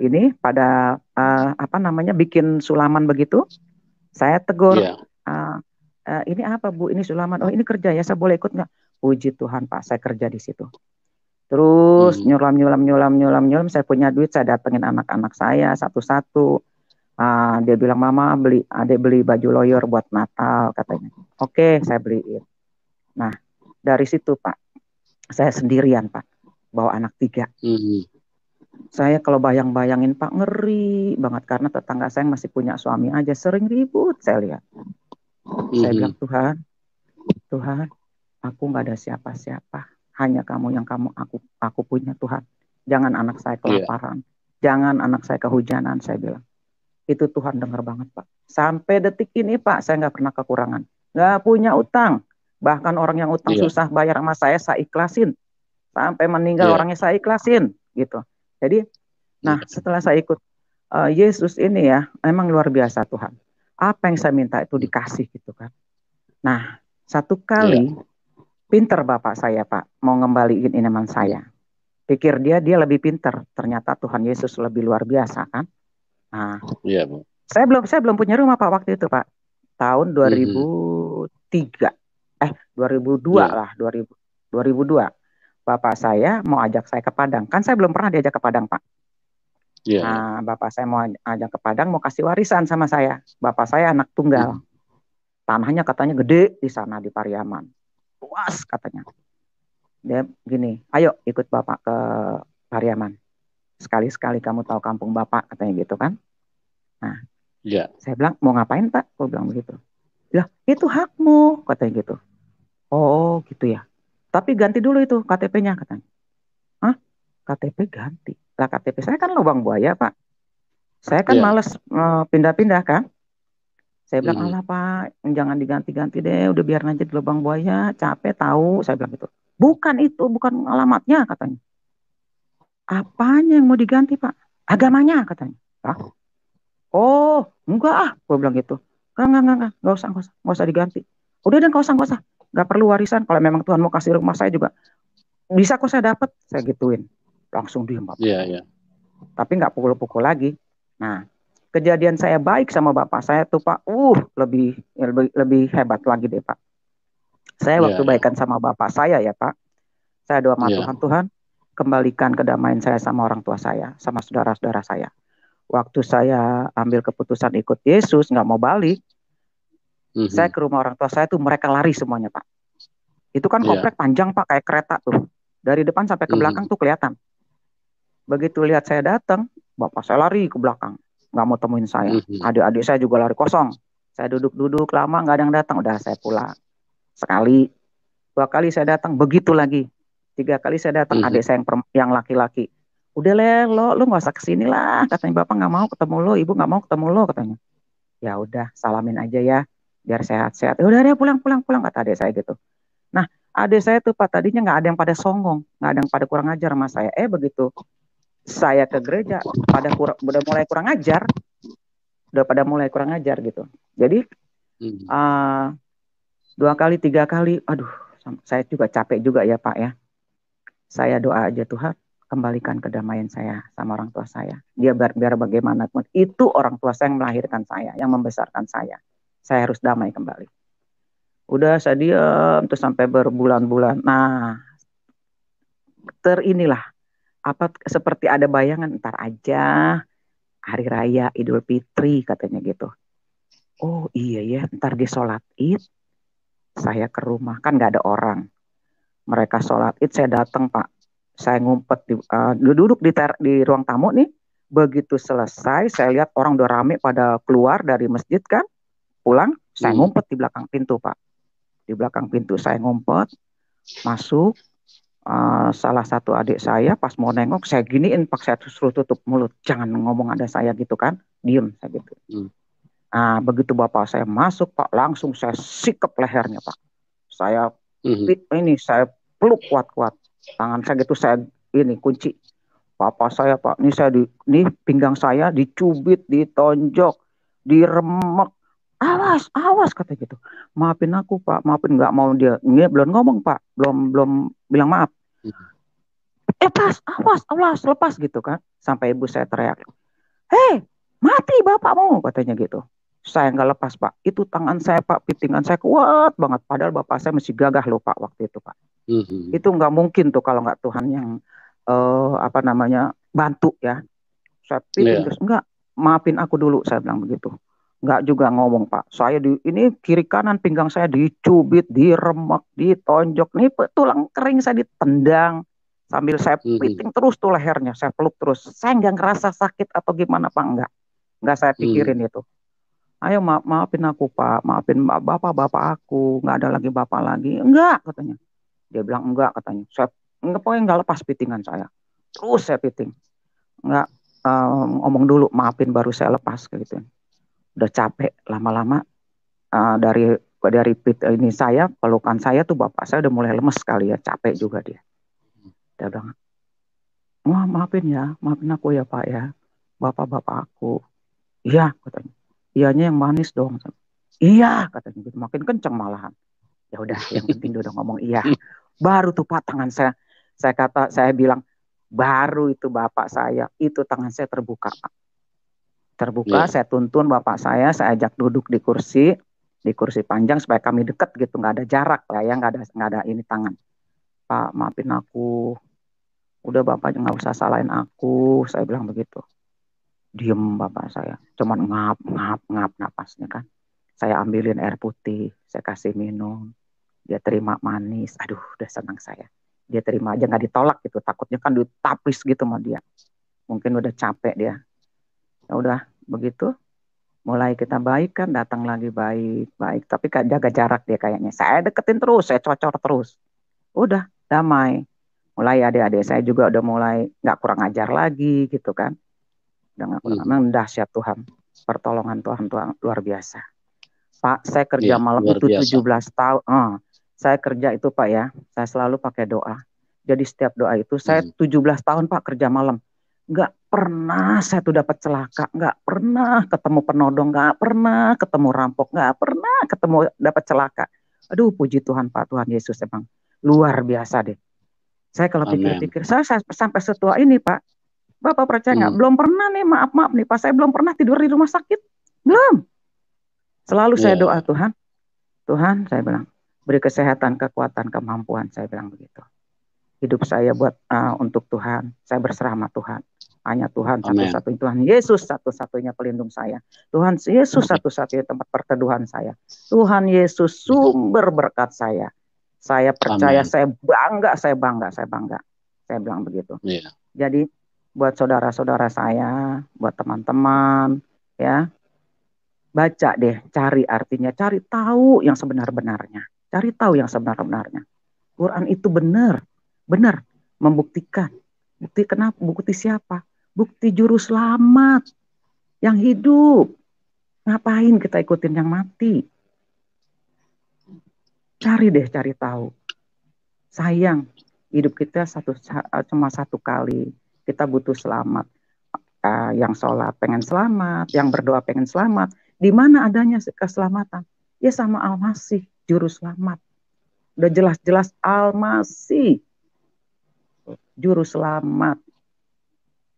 bikin sulaman begitu. Saya tegur, ini apa Bu? Ini sulaman. Oh ini kerja ya, saya boleh ikut nggak? Puji Tuhan Pak, saya kerja di situ. Terus nyulam. Saya punya duit, saya datengin anak-anak saya satu-satu. Dia bilang, Mama adek beli baju lawyer buat Natal katanya. Oke, saya beliin. Nah dari situ Pak, saya sendirian Pak, bawa anak 3. Saya kalau bayangin Pak ngeri banget karena tetangga saya masih punya suami aja sering ribut saya lihat. Saya bilang Tuhan, aku nggak ada siapa-siapa, hanya kamu yang aku punya Tuhan. Jangan anak saya kelaparan, jangan anak saya kehujanan, saya bilang. Itu Tuhan dengar banget Pak. Sampai detik ini Pak, saya nggak pernah kekurangan, nggak punya utang. Bahkan orang yang utang susah bayar sama saya ikhlasin. Sampai meninggal orangnya saya ikhlasin gitu. Jadi, nah setelah saya ikut Yesus ini ya, memang luar biasa Tuhan. Apa yang saya minta itu dikasih gitu kan. Nah, satu kali pinter bapak saya Pak, mau ngembaliin iman saya. Pikir dia lebih pinter, ternyata Tuhan Yesus lebih luar biasa kan. Nah, saya belum punya rumah Pak waktu itu Pak. Tahun 2003, 2002 lah, 2002. Bapak saya mau ajak saya ke Padang. Kan saya belum pernah diajak ke Padang, Pak. Nah, bapak saya mau ajak ke Padang, mau kasih warisan sama saya. Bapak saya anak tunggal. Tanahnya katanya gede di sana di Pariaman. Luas katanya. Dia gini, ayo ikut bapak ke Pariaman. Sekali-sekali kamu tahu kampung bapak, katanya gitu kan. Nah, saya bilang, mau ngapain Pak? Aku bilang begitu. Lah, itu hakmu, katanya gitu. Oh, gitu ya. Tapi ganti dulu itu KTP-nya katanya. Hah? KTP ganti. Lah KTP saya kan lubang buaya Pak. Saya kan males pindah-pindah kan. Saya bilang, alah Pak, jangan diganti-ganti deh. Udah biar aja di lubang buaya. Capek tahu. Saya bilang gitu. Bukan itu, bukan alamatnya katanya. Apanya yang mau diganti Pak? Agamanya katanya. Hah? Oh, enggak ah. Gue bilang gitu. Enggak usah diganti. Udah deh, enggak usah. Gak perlu warisan. Kalau memang Tuhan mau kasih rumah saya juga bisa kok saya dapat. Saya gituin. Langsung diem Bapak. Tapi nggak pukul-pukul lagi. Nah, kejadian saya baik sama bapak saya tuh Pak. Lebih hebat lagi deh Pak. Saya waktu baikan sama bapak saya ya Pak. Saya doa sama Tuhan, kembalikan kedamaian saya sama orang tua saya, sama saudara-saudara saya. Waktu saya ambil keputusan ikut Yesus, nggak mau balik. Saya ke rumah orang tua saya tuh mereka lari semuanya Pak. Itu kan komplek panjang Pak, kayak kereta tuh. Dari depan sampai ke belakang tuh kelihatan. Begitu lihat saya datang, bapak saya lari ke belakang. Nggak mau temuin saya. Adik-adik saya juga lari kosong. Saya duduk-duduk lama, nggak ada yang datang. Udah saya pulang. Sekali, 2 kali saya datang, begitu lagi. 3 kali saya datang, adik saya yang laki-laki. Udah lo nggak usah kesini lah. Katanya bapak nggak mau ketemu lo, ibu nggak mau ketemu lo katanya. Ya udah, salamin aja ya. Biar sehat-sehat. Udah deh pulang kata adik saya gitu. Nah, adik saya tuh Pak tadinya nggak ada yang pada songong, nggak ada yang pada kurang ajar sama saya. Begitu saya ke gereja udah mulai kurang ajar, gitu. Jadi 2 kali 3 kali, aduh, saya juga capek juga ya Pak ya. Saya doa aja Tuhan, kembalikan kedamaian saya sama orang tua saya. Dia biar bagaimanapun itu orang tua saya yang melahirkan saya, yang membesarkan saya. Saya harus damai kembali. Udah saya diam terus sampai berbulan-bulan. Nah, terinilah apa seperti ada bayangan ntar aja hari raya Idul Fitri katanya gitu. Oh iya ya, ntar di sholat Id saya ke rumah kan nggak ada orang. Mereka sholat Id saya datang Pak. Saya ngumpet duduk di ruang tamu nih. Begitu selesai saya lihat orang udah rame pada keluar dari masjid kan. Pulang saya ngumpet di belakang pintu Pak. Di belakang pintu saya ngumpet masuk. Salah satu adik saya pas mau nengok saya giniin pak saya suruh tutup mulut jangan ngomong ada saya gitu kan diem saya gitu. Begitu bapak saya masuk Pak langsung saya sikap lehernya Pak saya saya peluk kuat-kuat tangan saya gitu saya ini kunci bapak saya Pak ini pinggang saya dicubit ditonjok diremek awas kata gitu maafin aku Pak maafin nggak mau dia ini belum ngomong Pak belum bilang maaf awas lepas gitu kan sampai ibu saya teriak hei mati bapakmu katanya gitu saya nggak lepas Pak itu tangan saya Pak pitingan saya kuat banget padahal bapak saya masih gagah loh Pak waktu itu Pak itu nggak mungkin tuh kalau nggak Tuhan yang bantu ya saya piting terus enggak maafin aku dulu saya bilang begitu nggak juga ngomong Pak saya ini kiri kanan pinggang saya dicubit diremek ditonjok nih tulang kering saya ditendang sambil saya piting terus tuh lehernya saya peluk terus saya nggak ngerasa sakit atau gimana Pak nggak saya pikirin itu ayo maafin aku Pak maafin bapak aku nggak ada lagi bapak lagi enggak katanya dia bilang enggak katanya saya pokoknya nggak lepas pitingan saya terus saya piting nggak ngomong dulu maafin baru saya lepas kayak gitu udah capek lama-lama dari ini saya pelukan saya tuh bapak saya udah mulai lemes sekali ya capek juga dia bilang wah maafin aku ya Pak ya bapak aku iya katanya iyanya yang manis dong iya katanya gitu makin kenceng malahan ya udah yang penting dia udah ngomong iya baru tuh Pak tangan saya bilang baru itu bapak saya itu tangan saya terbuka Pak terbuka, saya tuntun bapak saya ajak duduk di kursi panjang supaya kami dekat gitu, nggak ada jarak lah ya, nggak ada ini tangan. Pak, maafin aku, udah bapak nggak usah salahin aku, saya bilang begitu. Diem bapak saya, cuman ngap napasnya kan. Saya ambilin air putih, saya kasih minum, dia terima manis, aduh udah senang saya. Dia terima aja nggak ditolak gitu, takutnya kan ditapis gitu sama dia. Mungkin udah capek dia. Ya udah begitu mulai kita baik kan datang lagi baik tapi jaga jarak dia kayaknya saya deketin terus saya cocor terus udah damai mulai adik-adik saya juga udah mulai nggak kurang ajar lagi gitu kan udah nggak kurang memang dahsyat Tuhan pertolongan Tuhan luar biasa Pak saya kerja malam itu 17 tahun saya kerja itu Pak ya saya selalu pakai doa jadi setiap doa itu saya 17 tahun Pak kerja malam nggak pernah saya tuh dapat celaka, nggak pernah ketemu penodong, nggak pernah ketemu rampok, nggak pernah ketemu dapat celaka. Aduh puji Tuhan Pak Tuhan Yesus emang luar biasa deh. Saya kalau pikir-pikir, saya sampai setua ini Pak, Bapak percaya nggak? Belum pernah nih maaf nih Pak, saya belum pernah tidur di rumah sakit, belum. Selalu saya doa Tuhan saya bilang beri kesehatan, kekuatan, kemampuan, saya bilang begitu. Hidup saya buat untuk Tuhan, saya berserah sama Tuhan. Hanya Tuhan satu-satunya Tuhan Yesus satu-satunya pelindung saya. Tuhan Yesus satu-satunya tempat perteduhan saya. Tuhan Yesus sumber berkat saya. Saya percaya, saya bangga. Saya bilang begitu. Jadi buat saudara-saudara saya, buat teman-teman, ya baca deh, cari artinya, cari tahu yang sebenar-benarnya. Cari tahu yang sebenar-benarnya. Quran itu benar membuktikan. Bukti kenapa? Bukti siapa? Bukti juru selamat yang hidup. Ngapain kita ikutin yang mati? Cari tahu. Sayang, hidup kita cuma satu kali. Kita butuh selamat. Yang sholat pengen selamat, yang berdoa pengen selamat. Di mana adanya keselamatan? Ya sama Al-Masih, juru selamat. Udah jelas-jelas Al-Masih, juru selamat.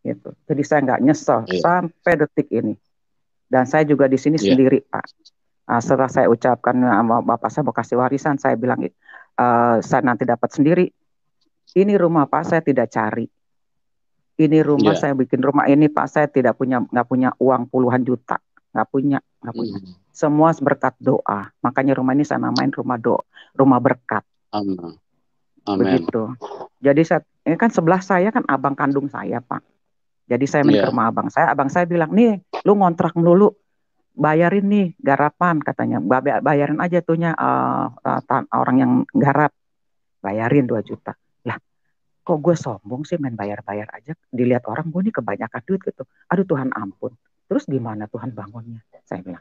gitu. Jadi saya nggak nyesel sampai detik ini. Dan saya juga di sini sendiri, Pak. Setelah saya ucapkan sama bapak saya mau kasih warisan, saya bilang saya nanti dapat sendiri. Ini rumah Pak, saya tidak cari. Ini rumah saya bikin rumah ini Pak, saya nggak punya uang puluhan juta, nggak punya. Semua berkat doa. Makanya rumah ini saya namain rumah berkat. Amin. Begitu. Jadi ini kan sebelah saya kan abang kandung saya Pak. Jadi saya main ke rumah abang saya bilang, nih lu ngontrak melulu, bayarin nih garapan katanya, bayarin aja tuhnya orang yang garap, bayarin 2 juta. Lah kok gue sombong sih main bayar-bayar aja, dilihat orang gue nih kebanyakan duit gitu. Aduh Tuhan ampun, terus gimana Tuhan bangunnya, saya bilang.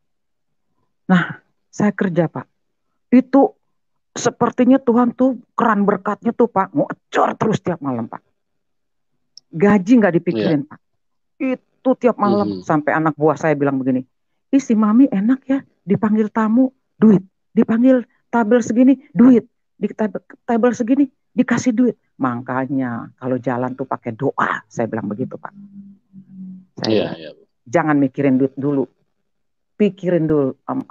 Nah saya kerja Pak, itu sepertinya Tuhan tuh keran berkatnya tuh Pak ngocor terus tiap malam Pak. Gaji nggak dipikirin Pak, itu tiap malam. Sampai anak buah saya bilang begini, ih si Mami enak ya, dipanggil tamu duit, dipanggil tabel segini duit, di tabel segini dikasih duit. Makanya kalau jalan tuh pakai doa, saya bilang begitu Pak. Saya bilang, jangan mikirin duit dulu, pikirin dulu,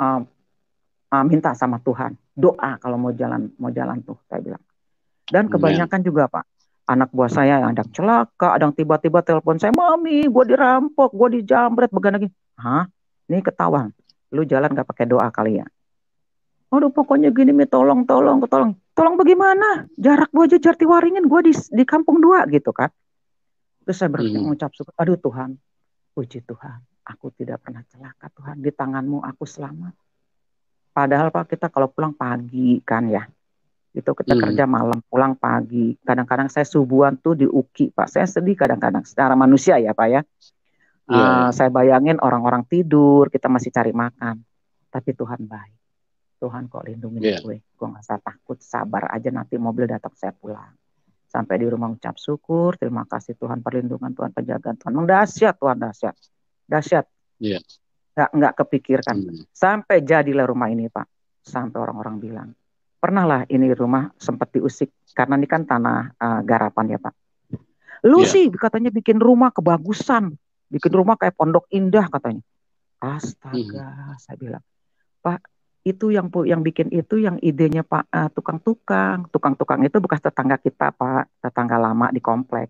minta sama Tuhan, doa kalau mau jalan tuh, saya bilang. Dan kebanyakan juga Pak, anak buah saya yang ada celaka, ada yang tiba-tiba telepon saya, Mami, gue dirampok, gue dijamret, begini. Hah? Ini ketahuan, lu jalan gak pakai doa kali ya? Aduh pokoknya gini, Mi, tolong bagaimana? Jarak gue aja Jatiwaringin, gue di kampung 2 gitu kan. Terus saya mengucap syukur, aduh Tuhan, puji Tuhan, aku tidak pernah celaka Tuhan, di tanganmu aku selamat. Padahal Pak kita kalau pulang pagi kan ya, itu kita kerja malam, pulang pagi. Kadang-kadang saya subuhan tuh di UKI, Pak. Saya sedih kadang-kadang secara manusia ya, Pak ya. Saya bayangin orang-orang tidur, kita masih cari makan. Tapi Tuhan baik. Tuhan kok lindungin gue. Gue gak usah takut, sabar aja nanti mobil datang saya pulang. Sampai di rumah ucap syukur, terima kasih Tuhan perlindungan, Tuhan penjagaan, Tuhan. Dahsyat Tuhan, dahsyat. Dahsyat. Nggak kepikirkan. Sampai jadilah rumah ini, Pak. Sampai orang-orang bilang, pernah lah ini rumah sempat diusik karena ini kan tanah garapan ya Pak. Lu sih katanya bikin rumah kebagusan, bikin rumah kayak Pondok Indah katanya. Astaga, saya bilang, Pak itu yang bikin itu yang idenya Pak tukang-tukang itu bekas tetangga kita Pak, tetangga lama di komplek.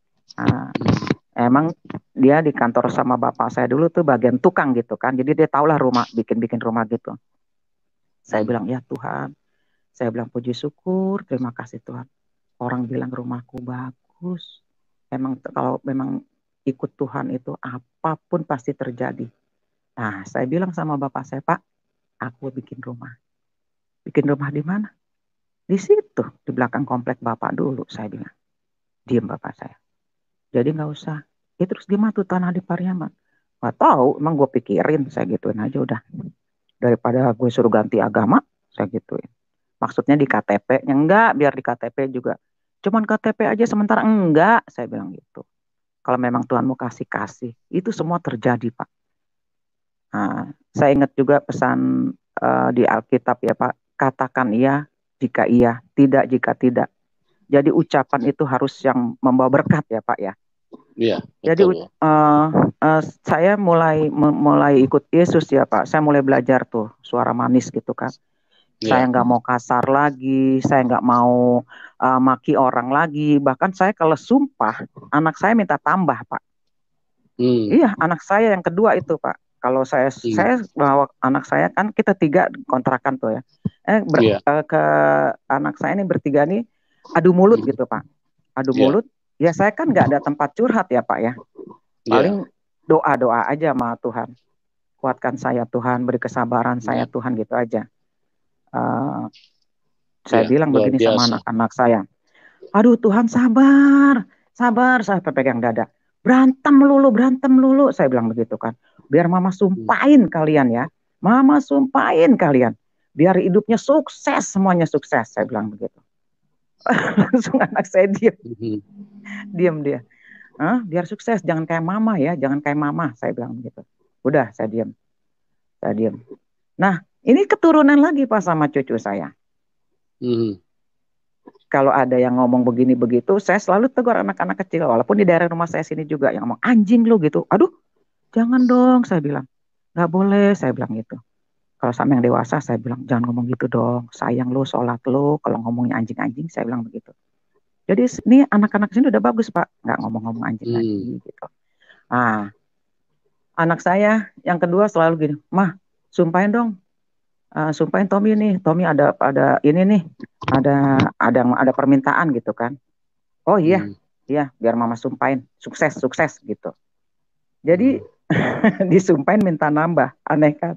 Emang dia di kantor sama bapak saya dulu tuh bagian tukang gitu kan, jadi dia tahulah rumah bikin rumah gitu. Saya bilang ya Tuhan. Saya bilang puji syukur, terima kasih Tuhan. Orang bilang rumahku bagus. Kalau memang ikut Tuhan itu apapun pasti terjadi. Nah, saya bilang sama bapak saya, Pak, aku bikin rumah. Bikin rumah di mana? Di situ, di belakang komplek bapak dulu, saya bilang. Diam bapak saya. Jadi nggak usah. Terus gimana tuh tanah di Pariaman? Nggak tahu, emang gue pikirin, saya gituin aja udah. Daripada gue suruh ganti agama, saya gituin. Maksudnya di KTP-nya enggak, biar di KTP juga. Cuman KTP aja sementara enggak, saya bilang gitu. Kalau memang Tuhan mau kasih, itu semua terjadi Pak. Nah, saya ingat juga pesan di Alkitab ya Pak, katakan iya jika iya, tidak jika tidak. Jadi ucapan itu harus yang membawa berkat ya Pak ya. Iya. Jadi saya mulai ikut Yesus ya Pak. Saya mulai belajar tuh suara manis gitu kan. Saya nggak mau kasar lagi, saya nggak mau maki orang lagi. Bahkan saya kalau sumpah, anak saya minta tambah, Pak. Iya, anak saya yang kedua itu, Pak. Kalau saya bawa anak saya kan kita 3 kontrakan tuh ya. Ke anak saya ini bertiga nih adu mulut gitu, Pak. Adu mulut. Ya saya kan nggak ada tempat curhat ya, Pak ya. Paling doa-doa aja sama Tuhan. Kuatkan saya Tuhan, beri kesabaran saya Tuhan gitu aja. Saya bilang begini sama anak-anak saya, aduh Tuhan sabar, saya pegang dada, berantem melulu, saya bilang begitu kan, biar mama sumpahin kalian ya, biar hidupnya sukses, semuanya sukses, saya bilang begitu. Langsung anak saya diam dia, biar sukses, jangan kayak mama ya, saya bilang begitu. Udah, saya diam. Nah, ini keturunan lagi Pak sama cucu saya. kalau ada yang ngomong begini begitu, saya selalu tegur anak-anak kecil, walaupun di daerah rumah saya sini juga yang ngomong anjing lu gitu. Aduh, jangan dong, saya bilang. Nggak boleh, saya bilang gitu. Kalau sama yang dewasa, saya bilang jangan ngomong gitu dong. Sayang lu, sholat lu, kalau ngomongnya anjing-anjing, saya bilang begitu. Jadi ini anak-anak sini udah bagus Pak, nggak ngomong-ngomong anjing lagi gitu. Nah, anak saya yang kedua selalu gini, mah, sumpahin dong. Sumpahin Tommy nih, Tommy ada ini nih, ada permintaan gitu kan. Oh iya, iya, biar mama sumpahin, sukses gitu. Jadi disumpahin minta nambah, aneh kan?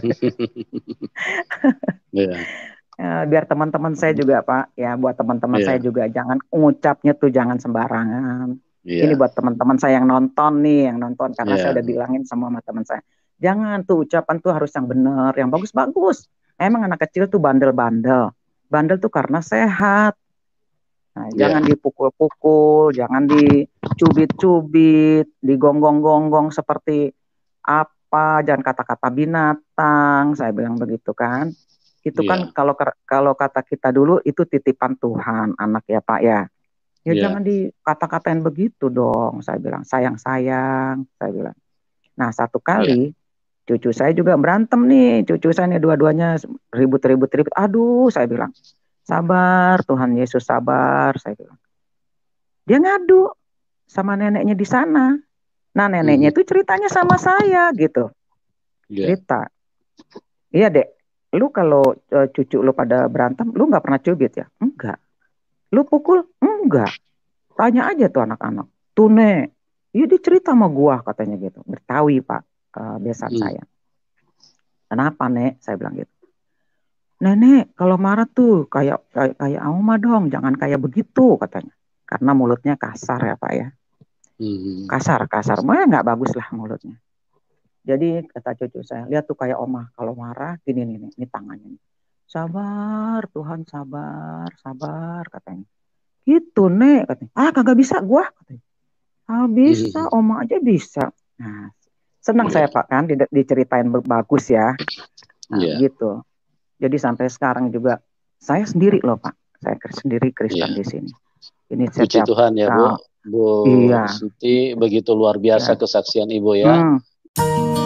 Biar teman-teman saya juga Pak, ya buat teman-teman saya juga jangan ngucapnya tuh jangan sembarangan. Ini buat teman-teman saya yang nonton nih, karena saya udah bilangin sama teman saya. Jangan tuh ucapan tuh harus yang benar, yang bagus-bagus. Emang anak kecil tuh bandel-bandel. Bandel tuh karena sehat. Nah, jangan dipukul-pukul, jangan dicubit-cubit, digonggong-gonggong seperti apa, jangan kata-kata binatang, saya bilang begitu kan. Itu kan kalau kata kita dulu itu titipan Tuhan, anak ya Pak ya. Ya jangan dikata-katain begitu dong, saya bilang. Sayang-sayang, saya bilang. Nah, satu kali cucu saya juga berantem nih, cucu saya nih dua-duanya ribut. Aduh, saya bilang, sabar Tuhan Yesus sabar, saya bilang. Dia ngadu sama neneknya di sana. Nah, neneknya itu ceritanya sama saya gitu. Cerita. Iya, Dek. Lu kalau cucu lu pada berantem, lu nggak pernah cubit ya? Enggak. Lu pukul? Enggak. Tanya aja tuh anak-anak. Tuh, Nek. Iya, dia cerita sama gua katanya gitu. Betawi, Pak. Besan saya. Kenapa, Nek? Saya bilang gitu. Nenek kalau marah tuh kayak Auma dong, jangan kayak begitu katanya. Karena mulutnya kasar ya Pak ya. Kasar, mah nggak bagus lah mulutnya. Jadi kata cucu saya, lihat tuh kayak Oma kalau marah gini nih tangannya. Sabar Tuhan, sabar katanya. Gitu Nek katanya. Kagak bisa gua katanya. Bisa, Oma aja bisa. Nah, senang saya Pak kan diceritain bagus ya. Nah, gitu. Jadi sampai sekarang juga saya sendiri loh Pak. Saya sendiri Kristen di sini. Ini Puji Tuhan ya Bu. Bu iya. Siti begitu luar biasa kesaksian Ibu ya.